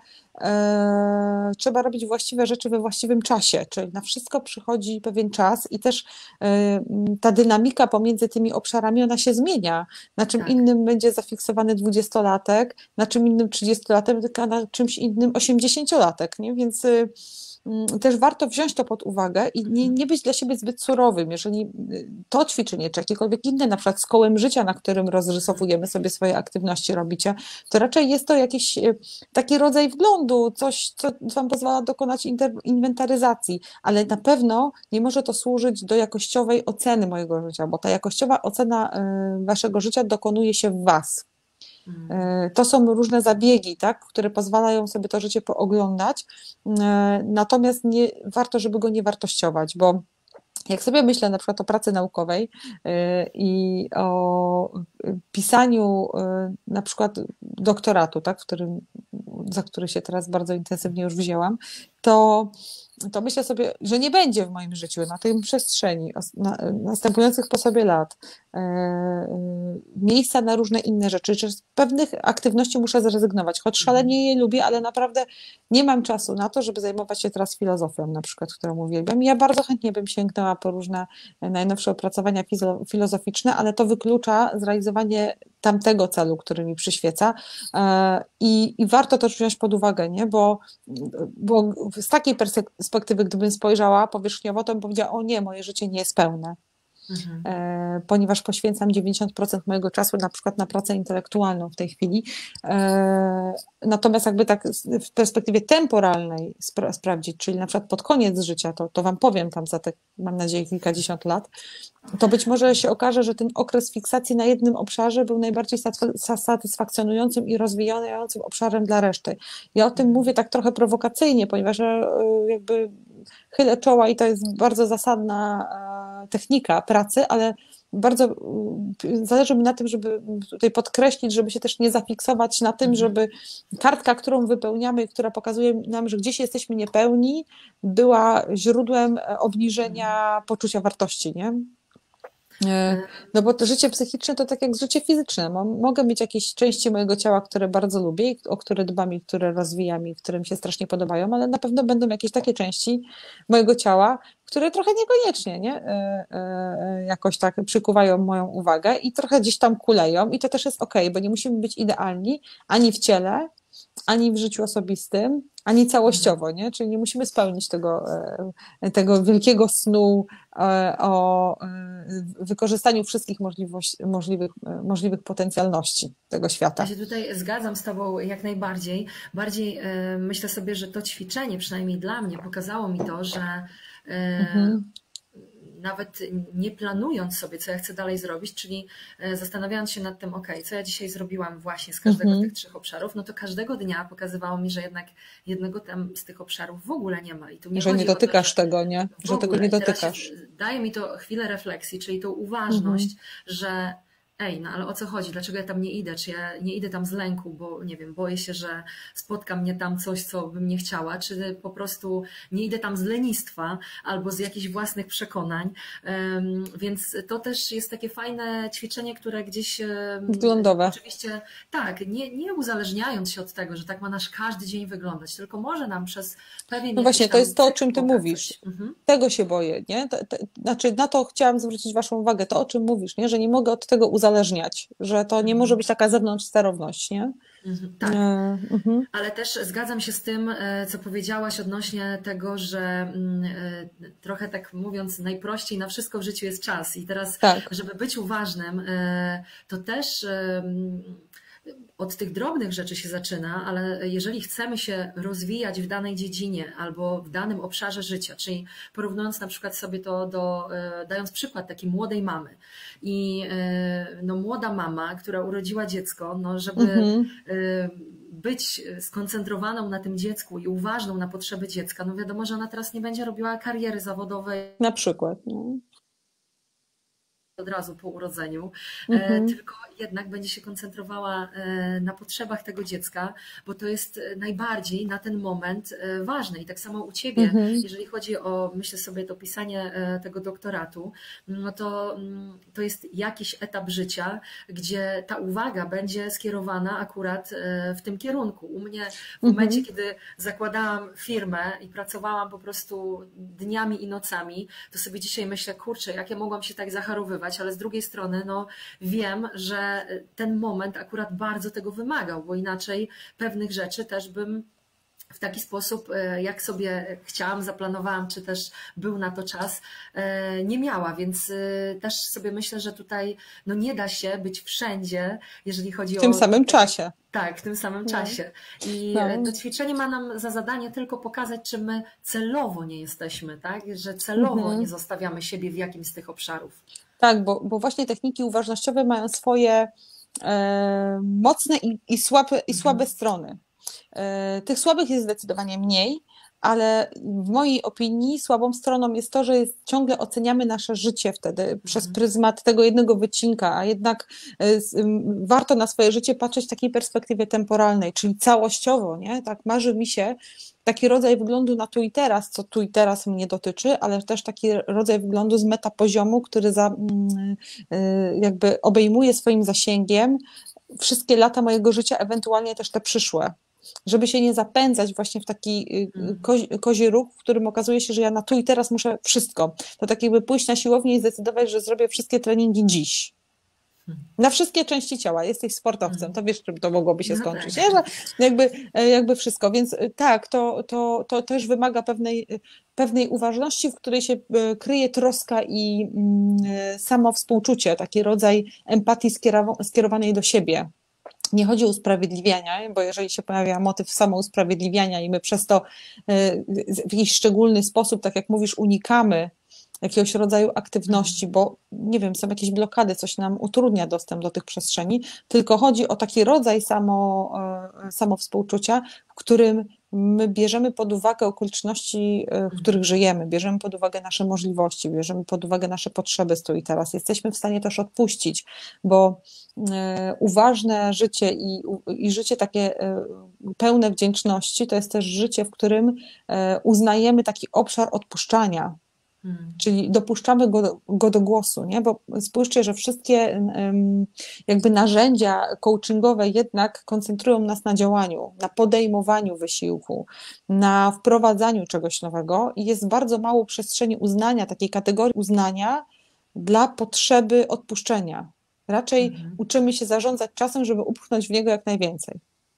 trzeba robić właściwe rzeczy we właściwym czasie, czyli na wszystko przychodzi pewien czas i też ta dynamika pomiędzy tymi obszarami, ona się zmienia. Na czym innym będzie zafiksowany 20-latek, na czym innym 30-latek, a na czymś innym 80-latek, nie? Więc też warto wziąć to pod uwagę i nie być dla siebie zbyt surowym. Jeżeli to ćwiczenie, czy jakiekolwiek inne, na przykład z kołem życia, na którym rozrysowujemy sobie swoje aktywności, robicie, to raczej jest to jakiś taki rodzaj wglądu, coś, co wam pozwala dokonać inwentaryzacji, ale na pewno nie może to służyć do jakościowej oceny mojego życia, bo ta jakościowa ocena waszego życia dokonuje się w was. To są różne zabiegi, tak, które pozwalają sobie to życie pooglądać, natomiast nie, warto, żeby go nie wartościować, bo jak sobie myślę na przykład o pracy naukowej i o pisaniu na przykład doktoratu, tak, za który się teraz bardzo intensywnie już wzięłam, to myślę sobie, że nie będzie w moim życiu na tej przestrzeni następujących po sobie lat miejsca na różne inne rzeczy, że z pewnych aktywności muszę zrezygnować, choć szalenie je lubię, ale naprawdę nie mam czasu na to, żeby zajmować się teraz filozofią na przykład, którą uwielbiam. I ja bardzo chętnie bym sięgnęła po różne najnowsze opracowania filozoficzne, ale to wyklucza zrealizowanie tamtego celu, który mi przyświeca i warto to wziąć pod uwagę, nie? Bo z takiej perspektywy, gdybym spojrzała powierzchniowo, to bym powiedziała, o nie, moje życie nie jest pełne. Ponieważ poświęcam 90% mojego czasu na przykład na pracę intelektualną w tej chwili. Natomiast jakby tak w perspektywie temporalnej sprawdzić, czyli na przykład pod koniec życia, to Wam powiem tam za te, mam nadzieję, kilkadziesiąt lat, to być może się okaże, że ten okres fiksacji na jednym obszarze był najbardziej satysfakcjonującym i rozwijającym obszarem dla reszty. Ja o tym mówię tak trochę prowokacyjnie, ponieważ jakby chylę czoła i to jest bardzo zasadna technika pracy, ale bardzo zależy mi na tym, żeby tutaj podkreślić, żeby się też nie zafiksować na tym, żeby kartka, którą wypełniamy, która pokazuje nam, że gdzieś jesteśmy niepełni, była źródłem obniżenia poczucia wartości, nie? No bo to życie psychiczne to tak jak życie fizyczne. Mogę mieć jakieś części mojego ciała, które bardzo lubię, o które dbam i które rozwijam i które mi się strasznie podobają, ale na pewno będą jakieś takie części mojego ciała, które trochę niekoniecznie, nie? Jakoś tak przykuwają moją uwagę i trochę gdzieś tam kuleją i to też jest okej, bo nie musimy być idealni ani w ciele, ani w życiu osobistym, ani całościowo, nie? Czyli nie musimy spełnić tego wielkiego snu o wykorzystaniu wszystkich możliwych potencjalności tego świata. Ja się tutaj zgadzam z Tobą jak najbardziej. Bardziej myślę sobie, że to ćwiczenie, przynajmniej dla mnie, pokazało mi to, że nawet nie planując sobie, co ja chcę dalej zrobić, czyli zastanawiając się nad tym, co ja dzisiaj zrobiłam właśnie z każdego z tych 3 obszarów, no to każdego dnia pokazywało mi, że jednak jednego tam z tych obszarów w ogóle nie ma. I tu że nie dotykasz tego, nie? Że tego nie dotykasz. Daje mi to chwilę refleksji, czyli tą uważność, że no ale o co chodzi? Dlaczego ja tam nie idę? Czy ja nie idę tam z lęku, bo nie wiem, boję się, że spotka mnie tam coś, co bym nie chciała, czy po prostu nie idę tam z lenistwa albo z jakichś własnych przekonań. Więc to też jest takie fajne ćwiczenie, które gdzieś wglądowe. Oczywiście tak, nie uzależniając się od tego, że tak ma nasz każdy dzień wyglądać, tylko może nam przez pewien No właśnie, to jest to, o czym ty pokazać. mówisz. Tego się boję, nie? Znaczy na to chciałam zwrócić Waszą uwagę, to o czym mówisz, nie? Że nie mogę od tego uzależniać, że to nie może być taka zewnątrz sterowność, nie? Tak, ale też zgadzam się z tym, co powiedziałaś odnośnie tego, że trochę tak mówiąc najprościej, na wszystko w życiu jest czas i teraz, żeby być uważnym, to też od tych drobnych rzeczy się zaczyna, ale jeżeli chcemy się rozwijać w danej dziedzinie albo w danym obszarze życia, czyli porównując na przykład sobie to dając przykład takiej młodej mamy i no, młoda mama, która urodziła dziecko, no, żeby być skoncentrowaną na tym dziecku i uważną na potrzeby dziecka, no wiadomo, że ona teraz nie będzie robiła kariery zawodowej. Na przykład. No. Od razu po urodzeniu, tylko jednak będzie się koncentrowała na potrzebach tego dziecka, bo to jest najbardziej na ten moment ważne. I tak samo u Ciebie, jeżeli chodzi o, myślę sobie, to pisanie tego doktoratu, no to jest jakiś etap życia, gdzie ta uwaga będzie skierowana akurat w tym kierunku. U mnie w momencie, kiedy zakładałam firmę i pracowałam po prostu dniami i nocami, to sobie dzisiaj myślę, kurczę, jak ja mogłam się tak zacharowywać, ale z drugiej strony no, wiem, że ten moment akurat bardzo tego wymagał, bo inaczej pewnych rzeczy też bym w taki sposób, jak sobie chciałam, zaplanowałam, czy też był na to czas, nie miała, więc też sobie myślę, że tutaj no nie da się być wszędzie, jeżeli chodzi o... W tym samym czasie. Tak, w tym samym czasie. I to ćwiczenie ma nam za zadanie tylko pokazać, czy my celowo nie jesteśmy, tak? Że celowo nie zostawiamy siebie w jakimś z tych obszarów. Tak, bo właśnie techniki uważnościowe mają swoje mocne i słabe strony. Tych słabych jest zdecydowanie mniej, ale w mojej opinii słabą stroną jest to, że ciągle oceniamy nasze życie wtedy przez pryzmat tego jednego wycinka, a jednak warto na swoje życie patrzeć w takiej perspektywie temporalnej, czyli całościowo, nie? Tak marzy mi się taki rodzaj wyglądu na tu i teraz, co tu i teraz mnie dotyczy, ale też taki rodzaj wyglądu z metapoziomu, który jakby obejmuje swoim zasięgiem wszystkie lata mojego życia, ewentualnie też te przyszłe. Żeby się nie zapędzać właśnie w taki kozi róg, w którym okazuje się, że ja na tu i teraz muszę wszystko. To tak jakby pójść na siłownię i zdecydować, że zrobię wszystkie treningi dziś. Na wszystkie części ciała. Jesteś sportowcem, to wiesz, czym to mogłoby się skończyć. Nie? Że jakby wszystko. Więc tak, to też wymaga pewnej uważności, w której się kryje troska i samowspółczucie, taki rodzaj empatii skierowanej do siebie. Nie chodzi o usprawiedliwiania, bo jeżeli się pojawia motyw samousprawiedliwiania i my przez to w jakiś szczególny sposób, tak jak mówisz, unikamy jakiegoś rodzaju aktywności, bo nie wiem, są jakieś blokady, coś nam utrudnia dostęp do tych przestrzeni, tylko chodzi o taki rodzaj samowspółczucia, w którym my bierzemy pod uwagę okoliczności, w których żyjemy, bierzemy pod uwagę nasze możliwości, bierzemy pod uwagę nasze potrzeby tu i teraz. Jesteśmy w stanie też odpuścić, bo uważne życie i życie takie pełne wdzięczności to jest też życie, w którym uznajemy taki obszar odpuszczania. Czyli dopuszczamy go do głosu, nie? Bo spójrzcie, że wszystkie jakby narzędzia coachingowe jednak koncentrują nas na działaniu, na podejmowaniu wysiłku, na wprowadzaniu czegoś nowego i jest bardzo mało przestrzeni uznania, takiej kategorii uznania dla potrzeby odpuszczenia. Raczej uczymy się zarządzać czasem, żeby upchnąć w niego jak najwięcej.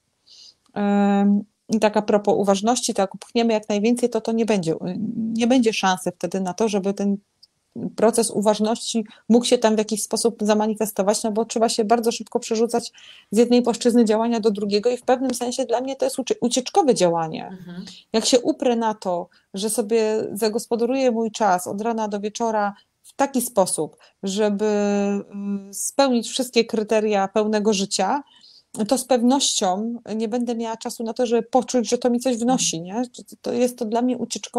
I tak a propos uważności, to jak upchniemy jak najwięcej, to nie będzie szansy wtedy na to, żeby ten proces uważności mógł się tam w jakiś sposób zamanifestować, no bo trzeba się bardzo szybko przerzucać z jednej płaszczyzny działania do drugiego i w pewnym sensie dla mnie to jest ucieczkowe działanie. Jak się uprę na to, że sobie zagospodaruję mój czas od rana do wieczora w taki sposób, żeby spełnić wszystkie kryteria pełnego życia, to z pewnością nie będę miała czasu na to, żeby poczuć, że to mi coś wnosi, nie? Jest to dla mnie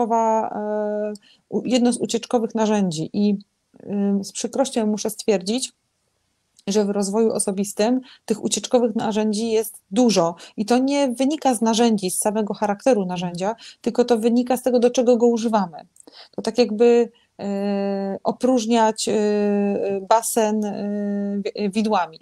jedno z ucieczkowych narzędzi i z przykrością muszę stwierdzić, że w rozwoju osobistym tych ucieczkowych narzędzi jest dużo i to nie wynika z narzędzi, z samego charakteru narzędzia, tylko to wynika z tego, do czego go używamy. To tak jakby opróżniać basen widłami.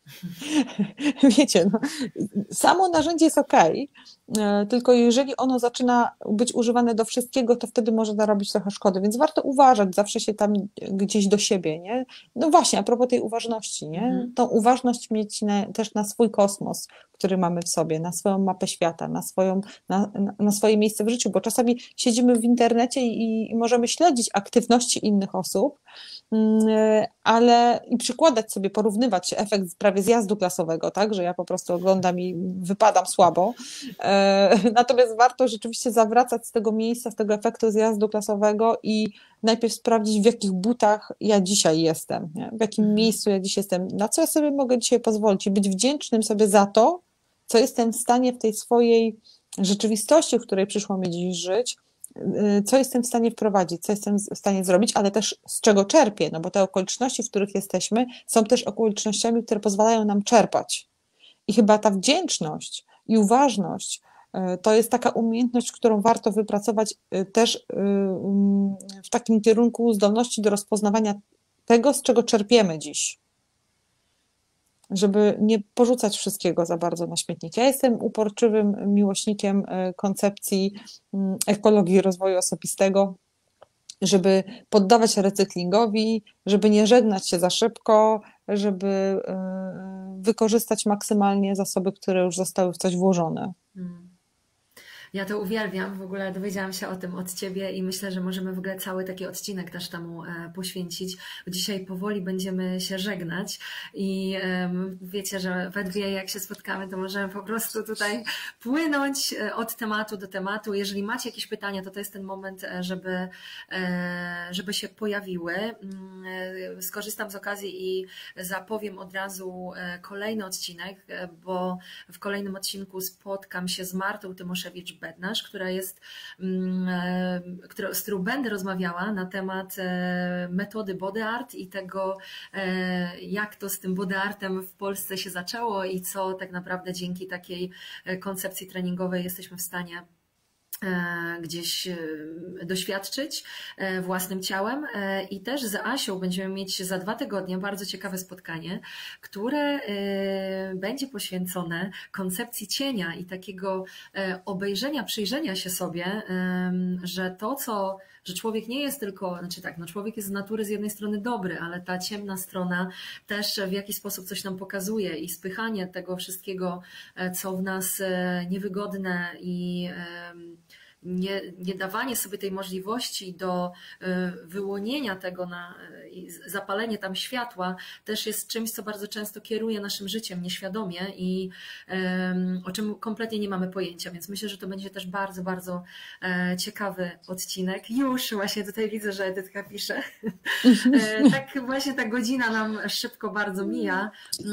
Wiecie, no, samo narzędzie jest okej, tylko jeżeli ono zaczyna być używane do wszystkiego, to wtedy może narobić trochę szkody, więc warto uważać, zawsze się tam gdzieś do siebie, nie? No właśnie, a propos tej uważności, nie? Tą uważność mieć też na swój kosmos, który mamy w sobie, na swoją mapę świata, na swoje miejsce w życiu, bo czasami siedzimy w internecie i możemy śledzić aktywności innych osób, ale i przykładać sobie, porównywać efekt prawie zjazdu klasowego, tak, że ja po prostu oglądam i wypadam słabo. Natomiast warto rzeczywiście zawracać z tego miejsca, z tego efektu zjazdu klasowego i najpierw sprawdzić, w jakich butach ja dzisiaj jestem, nie? W jakim miejscu ja dziś jestem, na co ja sobie mogę dzisiaj pozwolić i być wdzięcznym sobie za to, co jestem w stanie w tej swojej rzeczywistości, w której przyszło mi dziś żyć, co jestem w stanie wprowadzić, co jestem w stanie zrobić, ale też z czego czerpię, no bo te okoliczności, w których jesteśmy, są też okolicznościami, które pozwalają nam czerpać. I chyba ta wdzięczność i uważność to jest taka umiejętność, którą warto wypracować też w takim kierunku zdolności do rozpoznawania tego, z czego czerpiemy dziś. Żeby nie porzucać wszystkiego za bardzo na śmietnik. Ja jestem uporczywym miłośnikiem koncepcji ekologii rozwoju osobistego, żeby poddawać recyklingowi, żeby nie żegnać się za szybko, żeby wykorzystać maksymalnie zasoby, które już zostały w coś włożone. Ja to uwielbiam, w ogóle dowiedziałam się o tym od Ciebie i myślę, że możemy w ogóle cały taki odcinek też temu poświęcić. Dzisiaj powoli będziemy się żegnać i wiecie, że we dwie jak się spotkamy, to możemy po prostu tutaj płynąć od tematu do tematu. Jeżeli macie jakieś pytania, to jest ten moment, żeby się pojawiły. Skorzystam z okazji i zapowiem od razu kolejny odcinek, bo w kolejnym odcinku spotkam się z Martą Tymoszewicz-Bednarz, z którą będę rozmawiała na temat metody body art i tego, jak to z tym body artem w Polsce się zaczęło i co tak naprawdę dzięki takiej koncepcji treningowej jesteśmy w stanie gdzieś doświadczyć własnym ciałem. I też z Asią będziemy mieć za 2 tygodnie bardzo ciekawe spotkanie, które będzie poświęcone koncepcji cienia i takiego obejrzenia, przyjrzenia się sobie, że że człowiek nie jest tylko, znaczy tak, no człowiek jest z natury z jednej strony dobry, ale ta ciemna strona też w jakiś sposób coś nam pokazuje i spychanie tego wszystkiego, co w nas niewygodne i nie dawanie sobie tej możliwości do wyłonienia tego i zapalenie tam światła też jest czymś, co bardzo często kieruje naszym życiem nieświadomie i o czym kompletnie nie mamy pojęcia, więc myślę, że to będzie też bardzo, bardzo ciekawy odcinek. Już właśnie tutaj widzę, że Edytka pisze. Tak właśnie ta godzina nam szybko bardzo mija.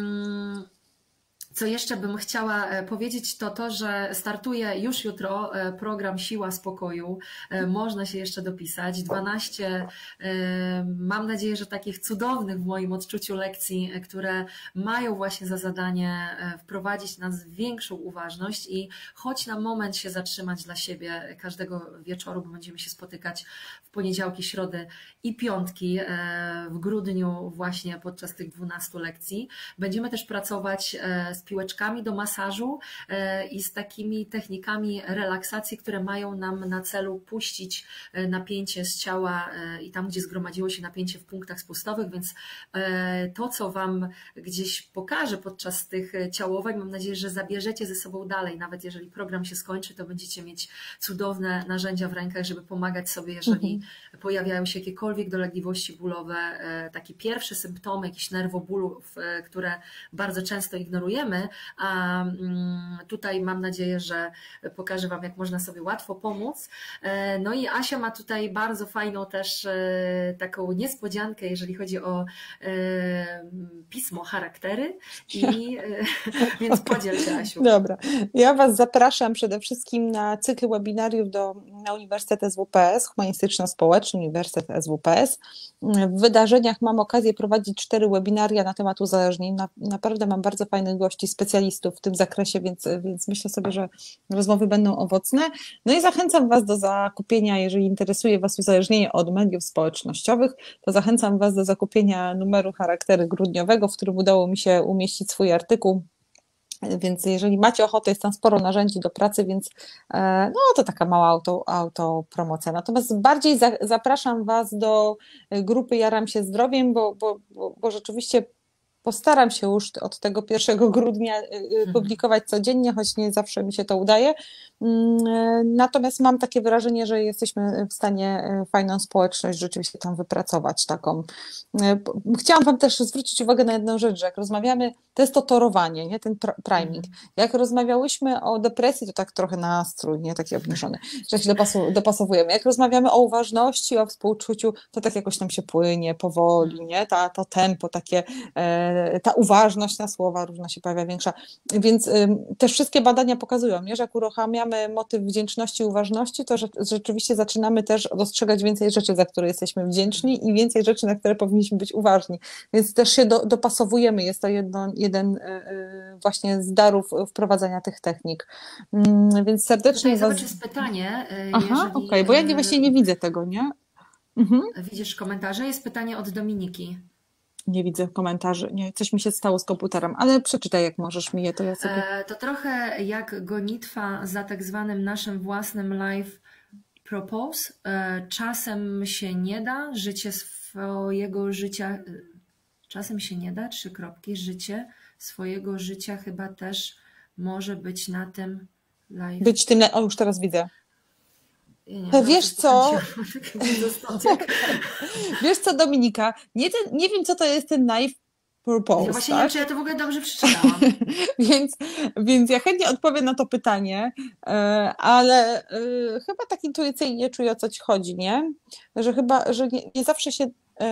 Co jeszcze bym chciała powiedzieć, to, że startuje już jutro program Siła Spokoju. Można się jeszcze dopisać. 12, mam nadzieję, że takich cudownych w moim odczuciu lekcji, które mają właśnie za zadanie wprowadzić nas w większą uważność i choć na moment się zatrzymać dla siebie każdego wieczoru, bo będziemy się spotykać w poniedziałki, środy i piątki w grudniu właśnie podczas tych 12 lekcji. Będziemy też pracować z piłeczkami do masażu i z takimi technikami relaksacji, które mają nam na celu puścić napięcie z ciała i tam, gdzie zgromadziło się napięcie w punktach spustowych, więc to, co Wam gdzieś pokażę podczas tych ciałowań, mam nadzieję, że zabierzecie ze sobą dalej. Nawet jeżeli program się skończy, to będziecie mieć cudowne narzędzia w rękach, żeby pomagać sobie, jeżeli pojawiają się jakiekolwiek dolegliwości bólowe, takie pierwsze symptomy jakichś nerwobólów, które bardzo często ignorujemy, a tutaj mam nadzieję, że pokażę Wam, jak można sobie łatwo pomóc. No i Asia ma tutaj bardzo fajną też taką niespodziankę, jeżeli chodzi o pismo charaktery, więc podziel się, Asiu. Dobra, ja Was zapraszam przede wszystkim na cykl webinariów na Uniwersytet SWPS, Humanistyczno-Społeczny Uniwersytet SWPS. W wydarzeniach mam okazję prowadzić 4 webinaria na temat uzależnień. Naprawdę mam bardzo fajnych gości, specjalistów w tym zakresie, więc myślę sobie, że rozmowy będą owocne. No i zachęcam Was do zakupienia, jeżeli interesuje Was uzależnienie od mediów społecznościowych, to zachęcam Was do zakupienia numeru charaktery grudniowego, w którym udało mi się umieścić swój artykuł. Więc jeżeli macie ochotę, jest tam sporo narzędzi do pracy, więc no to taka mała autopromocja. Natomiast bardziej zapraszam Was do grupy Jaram się zdrowiem, bo rzeczywiście postaram się już od tego 1 grudnia publikować codziennie, choć nie zawsze mi się to udaje. Natomiast mam takie wrażenie, że jesteśmy w stanie fajną społeczność rzeczywiście tam wypracować taką. Chciałam Wam też zwrócić uwagę na jedną rzecz, że jak rozmawiamy, to jest to torowanie, nie? Ten priming. Jak rozmawiałyśmy o depresji, to tak trochę nastrój, nie? Taki obniżony, że się dopasowujemy. Jak rozmawiamy o uważności, o współczuciu, to tak jakoś nam się płynie powoli, nie? To tempo takie, ta uważność na słowa różna się pojawia większa. Więc też wszystkie badania pokazują, nie? Że jak uruchamiamy motyw wdzięczności i uważności, to rzeczywiście zaczynamy też dostrzegać więcej rzeczy, za które jesteśmy wdzięczni i więcej rzeczy, na które powinniśmy być uważni. Więc też się dopasowujemy. Jest to jeden właśnie z darów wprowadzania tych technik. Więc serdecznie tutaj zobacz, jest pytanie. Aha, okej, bo ja właśnie nie widzę tego, nie? Widzisz komentarze? Jest pytanie od Dominiki. Nie widzę komentarzy. Nie, coś mi się stało z komputerem, ale przeczytaj, jak możesz mi je, to ja sobie... To trochę jak gonitwa za tak zwanym naszym własnym life purpose. Czasem się nie da, życie swojego życia... Czasem się nie da, 3 kropki, życie swojego życia chyba też może być na tym live. Być tym, o już teraz widzę. Ja nie, Wiesz co? Tak. Wiesz co, Dominika? Nie wiem, co to jest ten life purpose, Ja właśnie tak? nie wiem, czy ja to w ogóle dobrze przeczytałam. Więc ja chętnie odpowiem na to pytanie, ale chyba tak intuicyjnie czuję, o co ci chodzi, nie? Że chyba, że nie zawsze się...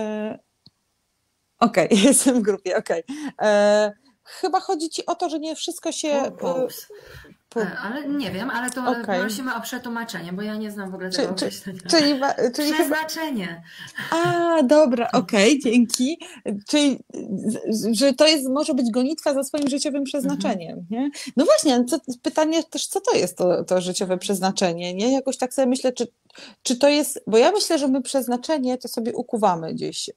Okej, jestem w grupie, okej. Chyba chodzi ci o to, że nie wszystko się... Purpose. Ale nie wiem, ale to prosimy o przetłumaczenie, bo ja nie znam w ogóle tego określenia. Czyli przeznaczenie. A, dobra, okej, dzięki. Czyli, że to może być gonitwa za swoim życiowym przeznaczeniem, nie? No właśnie, pytanie też, co to jest to życiowe przeznaczenie, nie? Jakoś tak sobie myślę, czy to jest, bo ja myślę, że my przeznaczenie to sobie ukuwamy gdzieś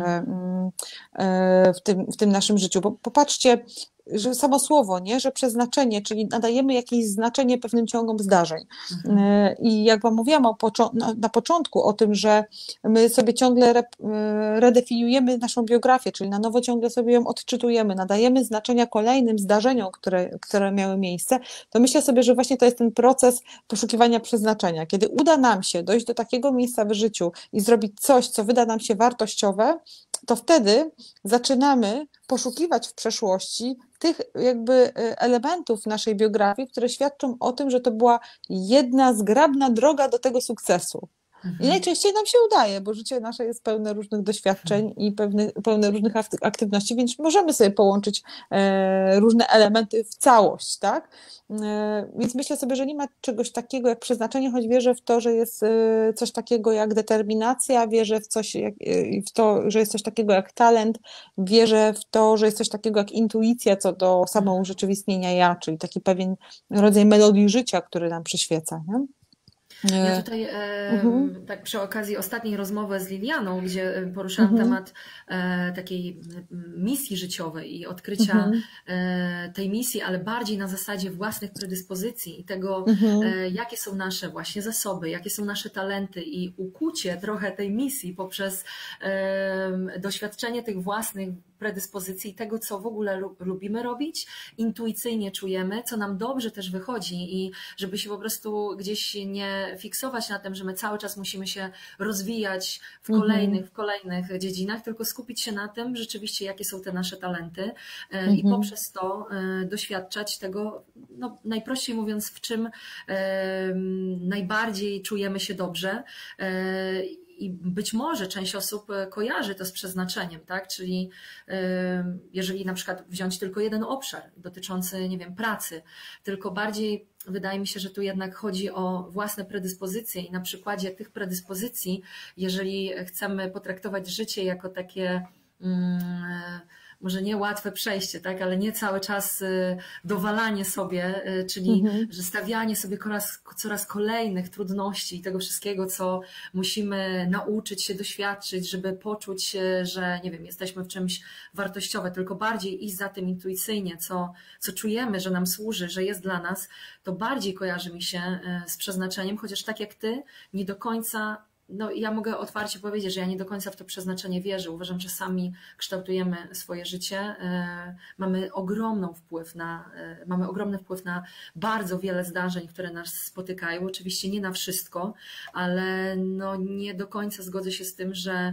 w tym naszym życiu, bo popatrzcie, że samo słowo, nie? Że przeznaczenie, czyli nadajemy jakieś znaczenie pewnym ciągom zdarzeń. I jak wam mówiłam na początku o tym, że my sobie ciągle redefiniujemy naszą biografię, czyli na nowo ciągle sobie ją odczytujemy, nadajemy znaczenia kolejnym zdarzeniom, które miały miejsce, to myślę sobie, że właśnie to jest ten proces poszukiwania przeznaczenia. Kiedy uda nam się dojść do takiego miejsca w życiu i zrobić coś, co wyda nam się wartościowe, to wtedy zaczynamy poszukiwać w przeszłości tych jakby elementów naszej biografii, które świadczą o tym, że to była jedna zgrabna droga do tego sukcesu. I najczęściej nam się udaje, bo życie nasze jest pełne różnych doświadczeń i pełne różnych aktywności, więc możemy sobie połączyć różne elementy w całość, tak? Więc myślę sobie, że nie ma czegoś takiego jak przeznaczenie, choć wierzę w to, że jest coś takiego jak determinacja, wierzę w to, że jest coś takiego jak talent, wierzę w to, że jest coś takiego jak intuicja co do samourzeczywistnienia ja, czyli taki pewien rodzaj melodii życia, który nam przyświeca, nie? Ja tutaj tak przy okazji ostatniej rozmowy z Lilianą, gdzie poruszałam temat takiej misji życiowej i odkrycia tej misji, ale bardziej na zasadzie własnych predyspozycji i tego, jakie są nasze właśnie zasoby, jakie są nasze talenty i ukucie trochę tej misji poprzez doświadczenie tych własnych predyspozycji, tego, co w ogóle lubimy robić, intuicyjnie czujemy, co nam dobrze też wychodzi i żeby się po prostu gdzieś nie fiksować na tym, że my cały czas musimy się rozwijać w kolejnych dziedzinach, tylko skupić się na tym rzeczywiście, jakie są te nasze talenty i poprzez to doświadczać tego, no, najprościej mówiąc, w czym najbardziej czujemy się dobrze. I być może część osób kojarzy to z przeznaczeniem, tak? Czyli jeżeli na przykład wziąć tylko jeden obszar dotyczący, nie wiem, pracy, tylko bardziej wydaje mi się, że tu jednak chodzi o własne predyspozycje i na przykładzie tych predyspozycji, jeżeli chcemy potraktować życie jako takie może nie łatwe przejście, tak, ale nie cały czas dowalanie sobie, czyli że stawianie sobie coraz kolejnych trudności i tego wszystkiego, co musimy nauczyć się, doświadczyć, żeby poczuć, że nie wiem, jesteśmy w czymś wartościowe, tylko bardziej iść za tym intuicyjnie, co czujemy, że nam służy, że jest dla nas, to bardziej kojarzy mi się z przeznaczeniem, chociaż tak jak ty, nie do końca. No, ja mogę otwarcie powiedzieć, że ja nie do końca w to przeznaczenie wierzę. Uważam, że sami kształtujemy swoje życie. Mamy ogromny wpływ na bardzo wiele zdarzeń, które nas spotykają. Oczywiście nie na wszystko, ale no nie do końca zgodzę się z tym,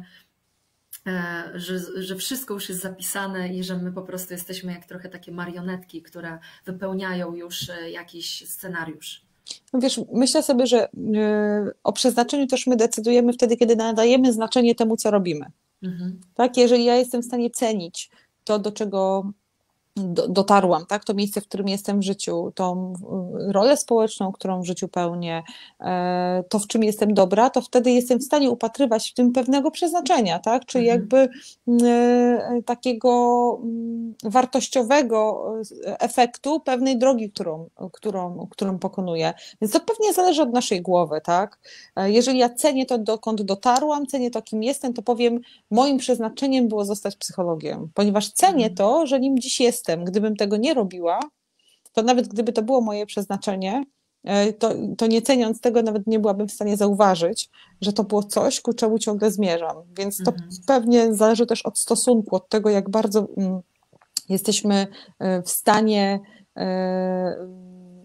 że wszystko już jest zapisane i że my po prostu jesteśmy jak trochę takie marionetki, które wypełniają już jakiś scenariusz. Wiesz, myślę sobie, że o przeznaczeniu też my decydujemy wtedy, kiedy nadajemy znaczenie temu, co robimy. Tak? Jeżeli ja jestem w stanie cenić to, do czego dotarłam, tak? To miejsce, w którym jestem w życiu, tą rolę społeczną, którą w życiu pełnię, to, w czym jestem dobra, to wtedy jestem w stanie upatrywać w tym pewnego przeznaczenia, tak? Czyli jakby takiego wartościowego efektu pewnej drogi, którą pokonuję. Więc to pewnie zależy od naszej głowy, tak? Jeżeli ja cenię to, dokąd dotarłam, cenię to, kim jestem, to powiem, moim przeznaczeniem było zostać psychologiem, ponieważ cenię to, że nim dziś jestem. Gdybym tego nie robiła, to nawet gdyby to było moje przeznaczenie, to nie ceniąc tego, nawet nie byłabym w stanie zauważyć, że to było coś, ku czemu ciągle zmierzam. Więc to pewnie zależy też od stosunku, od tego, jak bardzo jesteśmy w stanie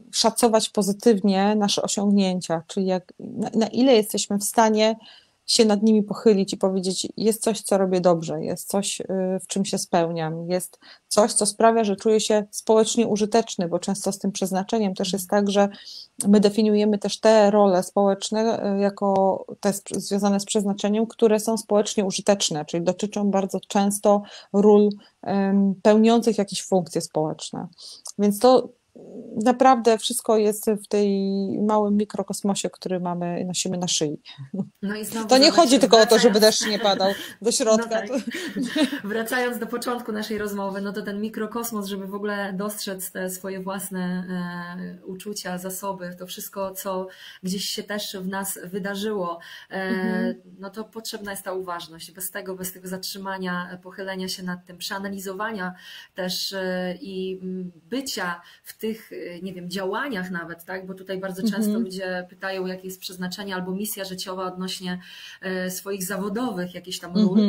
szacować pozytywnie nasze osiągnięcia, czyli na ile jesteśmy w stanie się nad nimi pochylić i powiedzieć, jest coś, co robię dobrze, jest coś, w czym się spełniam, jest coś, co sprawia, że czuję się społecznie użyteczny, bo często z tym przeznaczeniem też jest tak, że my definiujemy też te role społeczne jako te związane z przeznaczeniem, które są społecznie użyteczne, czyli dotyczą bardzo często ról pełniących jakieś funkcje społeczne. Więc to naprawdę wszystko jest w tej małym mikrokosmosie, który nosimy na szyi. No i znowu To nie chodzi tylko o to, żeby deszcz nie padał do środka. No tak. Wracając do początku naszej rozmowy, no to ten mikrokosmos, żeby w ogóle dostrzec te swoje własne uczucia, zasoby, to wszystko, co gdzieś się też w nas wydarzyło, no to potrzebna jest ta uważność. Bez tego zatrzymania, pochylenia się nad tym, przeanalizowania też i bycia w tych, nie wiem, działaniach nawet, tak? Bo tutaj bardzo często ludzie pytają, jakie jest przeznaczenie albo misja życiowa odnośnie swoich zawodowych jakichś tam ról,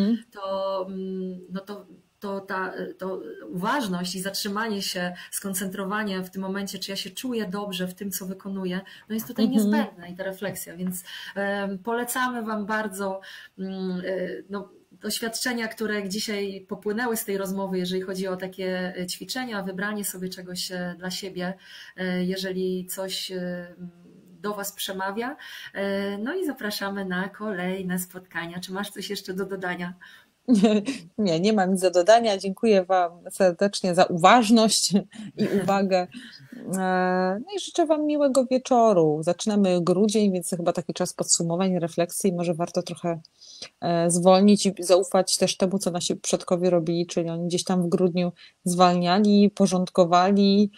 to uważność i zatrzymanie się, skoncentrowanie w tym momencie, czy ja się czuję dobrze w tym, co wykonuję, no jest tutaj niezbędna i ta refleksja, więc polecamy Wam bardzo doświadczenia, które dzisiaj popłynęły z tej rozmowy, jeżeli chodzi o takie ćwiczenia, wybranie sobie czegoś dla siebie, jeżeli coś do Was przemawia. No i zapraszamy na kolejne spotkania. Czy masz coś jeszcze do dodania? Nie mam nic do dodania. Dziękuję Wam serdecznie za uważność i uwagę. No i życzę Wam miłego wieczoru. Zaczynamy grudzień, więc chyba taki czas podsumowań, refleksji. Może warto trochę zwolnić i zaufać też temu, co nasi przodkowie robili, czyli oni gdzieś tam w grudniu zwalniali, porządkowali,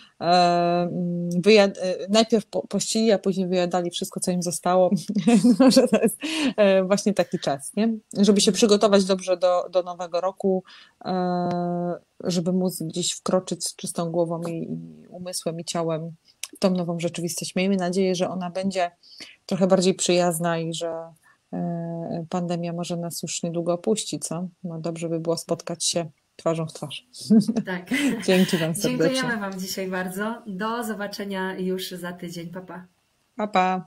najpierw pościli, a później wyjadali wszystko, co im zostało. Może to jest właśnie taki czas, nie? Żeby się przygotować dobrze do nowego roku, żeby móc gdzieś wkroczyć z czystą głową i umysłem i ciałem w tą nową rzeczywistość. Miejmy nadzieję, że ona będzie trochę bardziej przyjazna i że pandemia może nas już niedługo opuści, co? No dobrze by było spotkać się twarzą w twarz. Tak. Dzięki Wam serdecznie. Dziękujemy Wam dzisiaj bardzo. Do zobaczenia już za tydzień. Pa, pa. Pa, pa.